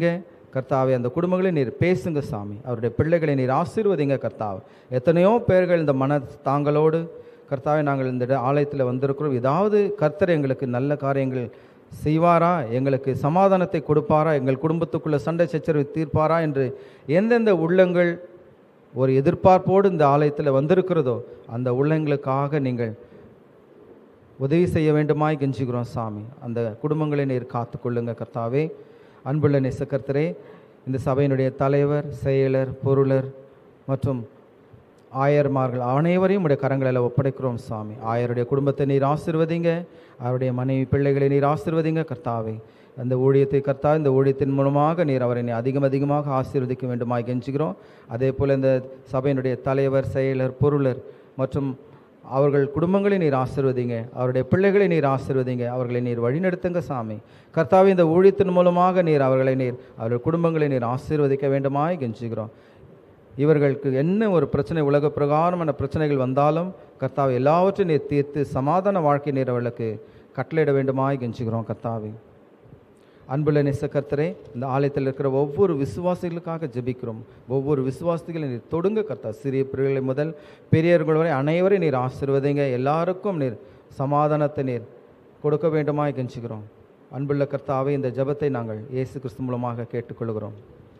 கர்த்தாவே அந்த குடும்பங்களை நீர் பேசுங்க சாமி. அவருடைய பிள்ளைகளை நீர் ஆசீர்வதிங்க கர்த்தாவே. எத்தனையோ பேர்கள் இந்த மன தாங்களோடு கர்த்தாவே நாங்கள் இந்த ஆலயத்தில் வந்திருக்கிறோம், ஏதாவது கர்த்தர் எங்களுக்கு நல்ல காரியங்கள் செய்வாரா, எங்களுக்கு சமாதானத்தை கொடுப்பாரா, எங்கள் குடும்பத்துக்குள்ள சண்டை சச்சரவை தீர்ப்பாரா என்று எந்தெந்த உள்ளங்கள் ஒரு எதிர்பார்ப்போடு இந்த ஆலயத்தில் வந்திருக்கிறதோ அந்த உள்ளங்களுக்காக நீங்கள் உதவி செய்ய வேண்டுமாய் கெஞ்சுகிறோம் சாமி. அந்த குடும்பங்களை நீர் காத்துக்கொள்ளுங்க கர்த்தாவே. அன்புள்ள நேசக்கர்த்தரே, இந்த சபையினுடைய தலைவர், செயலர், பொருளர் மற்றும் ஆயர்மார்கள் அனைவரையும் உடைய கரங்களில் ஒப்படைக்கிறோம் சாமி. ஆயருடைய குடும்பத்தை நீர் ஆசீர்வதிங்க, அவருடைய மனைவி பிள்ளைகளை நீர் ஆசீர்வதிங்க கர்த்தாவே. அந்த ஊழியத்தை கர்த்தா, இந்த ஊழியத்தின் மூலமாக நீர் அவரை அதிகமாக ஆசீர்வதிக்க வேண்டுமாய் கெஞ்சுகிறோம். அதே போல் இந்த சபையினுடைய தலைவர், செயலர், பொருளர் மற்றும் அவர்கள் குடும்பங்களை நீர் ஆசீர்வதிங்க, அவருடைய பிள்ளைகளை நீர் ஆசீர்வதிங்க, அவர்களை நீர் வழிநடத்துங்க சாமி. கர்த்தாவே, இந்த ஊழியத்தின் மூலமாக நீர் அவர்கள் குடும்பங்களை நீர் ஆசீர்வதிக்க வேண்டுமாய் கெஞ்சுகிறோம். இவர்களுக்கு என்ன ஒரு பிரச்சனை, உலக பிரகாரமான பிரச்சனைகள் வந்தாலும் கர்த்தாவை எல்லாவற்றையும் நீர் தீர்த்து சமாதான வாழ்க்கை நீர் அவர்களுக்கு கட்டளையிட வேண்டுமாய் கெஞ்சுகிறோம் கர்த்தாவே. அன்புள்ள நேசக்கர்த்தரே, இந்த ஆலயத்தில் இருக்கிற ஒவ்வொரு விசுவாசிகளுக்காக ஜெபிக்கிறோம். ஒவ்வொரு விசுவாசிகளை நீர் தொடுங்க கர்த்தா. சிறிய பிள்ளைகளை முதல் பெரியவர்கள் வரை அனைவரையும் நீர் ஆசீர்வதிங்க. எல்லாருக்கும் நீர் சமாதானத்தை நீர் கொடுக்க வேண்டுமாய் கெஞ்சுகிறோம். அன்புள்ள கர்த்தாவே, இந்த ஜெபத்தை நாங்கள் இயேசு கிறிஸ்து மூலமாக கேட்டுக்கொள்கிறோம்.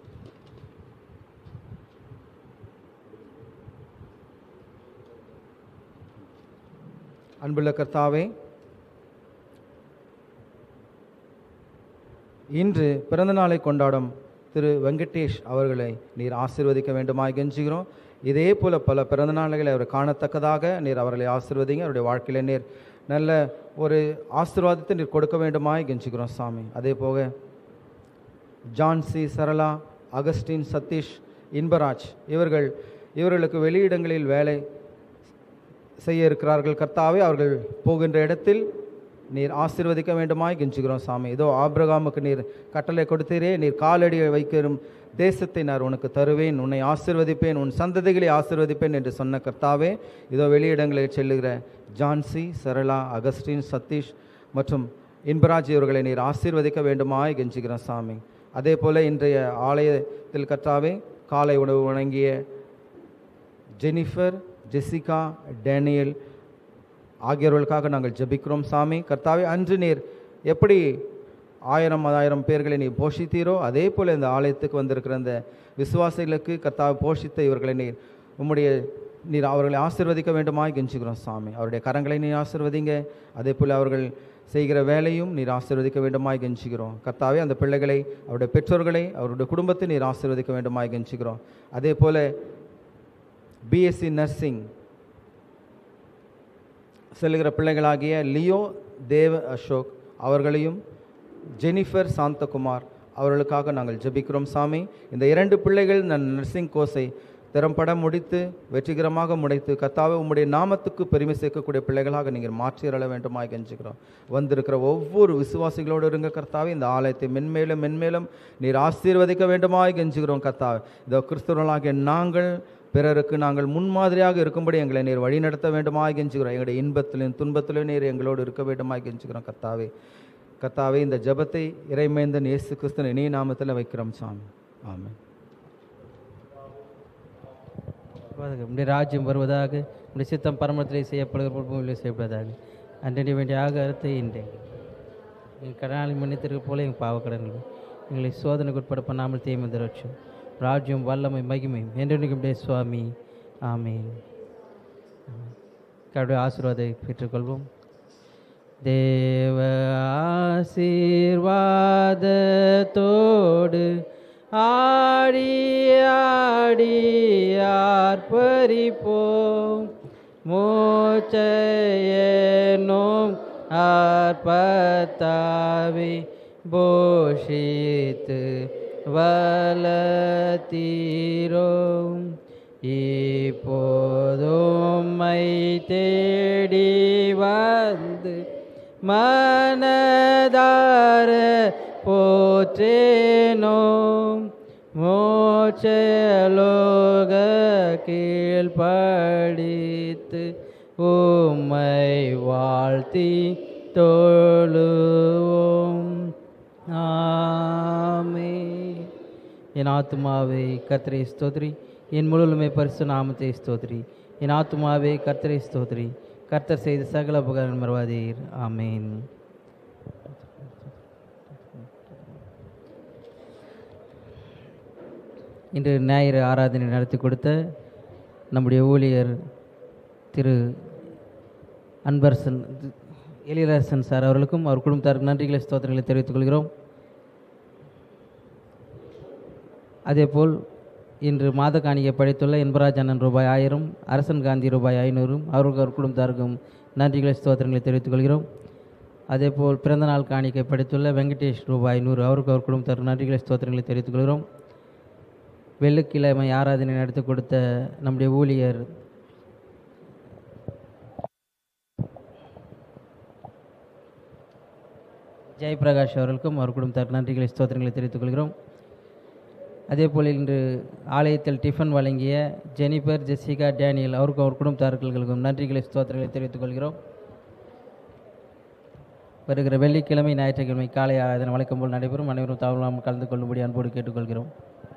அன்புள்ள கர்த்தாவே, இன்று பிறந்த நாளை கொண்டாடும் திரு வெங்கடேஷ் அவர்களை நீர் ஆசீர்வதிக்க வேண்டுமாய் கெஞ்சுகிறோம். இதே போல் பல பிறந்த நாள்களை அவர் காணத்தக்கதாக நீர் அவர்களை ஆசீர்வதிங்க. அவருடைய வாழ்க்கையில் நீர் நல்ல ஒரு ஆசீர்வாதத்தை நீர் கொடுக்க வேண்டுமாய் கெஞ்சுகிறோம் சாமி. அதே போக ஜான்சி, சரளா, அகஸ்டின், சதீஷ், இன்பராஜ் இவர்களுக்கு வெளியிடங்களில் வேலை செய்ய இருக்கிறார்கள் கர்த்தாவே. அவர்கள் போகின்ற இடத்தில் நீர் ஆசீர்வதிக்க வேண்டுமாய் கெஞ்சுகிறோம் சாமி. இதோ ஆபிரகாமுக்கு நீர் கட்டளை கொடுத்தீரே, நீர் காலடியை வைக்கும் தேசத்தை நான் உனக்கு தருவேன், உன்னை ஆசீர்வதிப்பேன், உன் சந்ததிகளை ஆசீர்வதிப்பேன் என்று சொன்ன கர்த்தாவே, இதோ வெளியிடங்களில் செல்லுகிற ஜான்சி, சரளா, அகஸ்டின், சதீஷ் மற்றும் இன்பராஜ் இவர்களை நீர் ஆசீர்வதிக்க வேண்டுமாய் கெஞ்சுகிறோம் சாமி. அதே போல் இன்றைய ஆலயத்தில் கர்த்தாவே காலை உணவு வழங்கிய ஜெனிஃபர், ஜெசிகா, டேனியல் ஆகியோர்களுக்காக நாங்கள் ஜெபிக்கிறோம் சாமி. கர்த்தாவே, அன்று நீர் எப்படி 1000 பேர்களை நீர் போஷித்தீரோ அதே போல் இந்த ஆலயத்துக்கு வந்திருக்கிற அந்த விசுவாசிகளுக்கு கர்த்தாவை போஷித்த இவர்களை நீர் அவர்களை ஆசீர்வதிக்க வேண்டுமாய் கெஞ்சுகிறோம் சாமி. அவருடைய கரங்களை நீர் ஆசீர்வதிங்க. அதே போல் அவர்கள் செய்கிற வேலையும் நீர் ஆசீர்வதிக்க வேண்டுமாய் கெஞ்சுகிறோம் கர்த்தாவே. அந்த பிள்ளைகளை, அவருடைய பெற்றோர்களை, அவருடைய குடும்பத்தை நீர் ஆசீர்வதிக்க வேண்டுமாய் கெஞ்சுகிறோம். அதே போல் பிஎஸ்சி நர்சிங் செல்கிற பிள்ளைகளாகிய லியோ தேவ அசோக் அவர்களையும் ஜெனிஃபர் சாந்தகுமார் அவர்களுக்காக நாங்கள் ஜெபிக்கிறோம் சாமி. இந்த 2 பிள்ளைகள் நர்சிங் கோர்ஸை திறம்பட முடித்து வெற்றிகரமாக முடித்து கர்த்தாவே உம்முடைய நாமத்துக்கு பெருமை சேர்க்கக்கூடிய பிள்ளைகளாக நீங்கள் மாற்றியறள வேண்டுமாய் கெஞ்சுகிறோம். வந்திருக்கிற ஒவ்வொரு விசுவாசிகளோடு இருங்க கர்த்தாவே. இந்த ஆலயத்தை மென்மேலும் நீர் ஆசீர்வதிக்க வேண்டுமாய் கெஞ்சுகிறோம் கர்த்தாவே. இதோ கிறிஸ்தவர்களாகிய நாங்கள் பிறருக்கு நாங்கள் முன்மாதிரியாக இருக்கும்படி எங்களை நீர் வழி நடத்த வேண்டுமாய் கெஞ்சுகிறோம். எங்களுடைய இன்பத்திலும் துன்பத்திலும் நீர் எங்களோடு இருக்க வேண்டுமாய் கெஞ்சுகிறோம் கர்த்தாவே. இந்த ஜெபத்தை இறைமைந்தன் இயேசு கிறிஸ்து இனிய நாமத்தில் வைக்கிறோம் சாமி. ஆமென். உடைய ராஜ்யம் வருவதாக, உடைய சித்தம் பரமத்திலே செய்யப்படுகிற பூமியிலே செய்யப்படுவதாக. அன்றி வேண்டிய ஆகாரத்தை இன்றே எங்கள் கடனாளி மன்னித்திருக்க போல எங்கள் பாவக்கடன்கள் எங்களை சோதனைக்கு உட்பட பண்ணாமல் தீமந்தரட்சம். ராஜ்யம், வல்லமை, மகிமை என்றென்றைக்கும் சுவாமி. ஆமென். கடவுளுடைய ஆசீர்வாதத்தை பெற்றுக்கொள்வோம். தேவ ஆசீர்வாதத்தோடு ஆடி ஆர்ப்பரிப்போம். மூச்சையேனும் ஆர்ப்பத்தாவி போஷித்து வளர்த்தீரோம். இப்போதும் மை தேடி வந்து மனதார போற்றேனோம். மோட்சலோக கீழ்படித்து உம்மை வாழ்த்தி தொழுவோம். ஆமென். என் ஆத்துமாவே கர்த்தரை ஸ்தோத்ரி, என் முழுவலுமே பரிசு நாமத்தை ஸ்தோத்ரி. என் ஆத்துமாவே கர்த்தரை ஸ்தோத்ரி, கர்த்தர் செய்த சகல உபகாரம் மறவாதீர். ஆமேன். இன்று ஞாயிறு ஆராதனை நடத்தி கொடுத்த நம்முடைய ஊழியர் திரு அன்பரசன் எழிலரசன் சார் அவர்களுக்கும் அவர் குடும்பத்தாருக்கு நன்றிகளை ஸ்தோத்திரங்களை தெரிவித்துக் கொள்கிறோம். அதேபோல் இன்று மாத காணிக்கை படைத்துள்ள என்பராஜ் அண்ணன் ரூபாய் 1000, அரசன் காந்தி ரூபாய் 500 அவருக்கு அவர் குடும்பத்தாருக்கும் நன்றிகளை ஸ்தோத்திரங்களை தெரிவித்துக் கொள்கிறோம். அதேபோல் பிறந்தநாள் காணிக்கை படைத்துள்ள வெங்கடேஷ் ரூபாய் 100 அவருக்கு அவர் குடும்பத்தாருக்கு நன்றிகளை ஸ்தோத்திரங்களை தெரிவித்துக் கொள்கிறோம். வெள்ளிக்கிழமை ஆராதனை நடத்தி கொடுத்த நம்முடைய ஊழியர் ஜெயபிரகாஷ் அவர்களுக்கும் அவர் குடும்பத்தார் நன்றிகளை ஸ்தோத்திரங்களை தெரிவித்துக் கொள்கிறோம். அதேபோல் இன்று ஆலயத்தில் டிஃபன் வழங்கிய ஜெனிஃபர், ஜெசிகா, டேனியல் அவருக்கும் அவர் குடும்பத்தார்களுக்கும் நன்றிகளை ஸ்தோத்திரங்களை தெரிவித்துக் கொள்கிறோம். வருகிற வெள்ளிக்கிழமை ஞாயிற்றுக்கிழமை காலை ஆராதனை வழக்கம் போல் நடைபெறும். அனைவரும் தாழ்வாமல் கலந்து கொள்ளும்படி அன்போடு கேட்டுக்கொள்கிறோம்.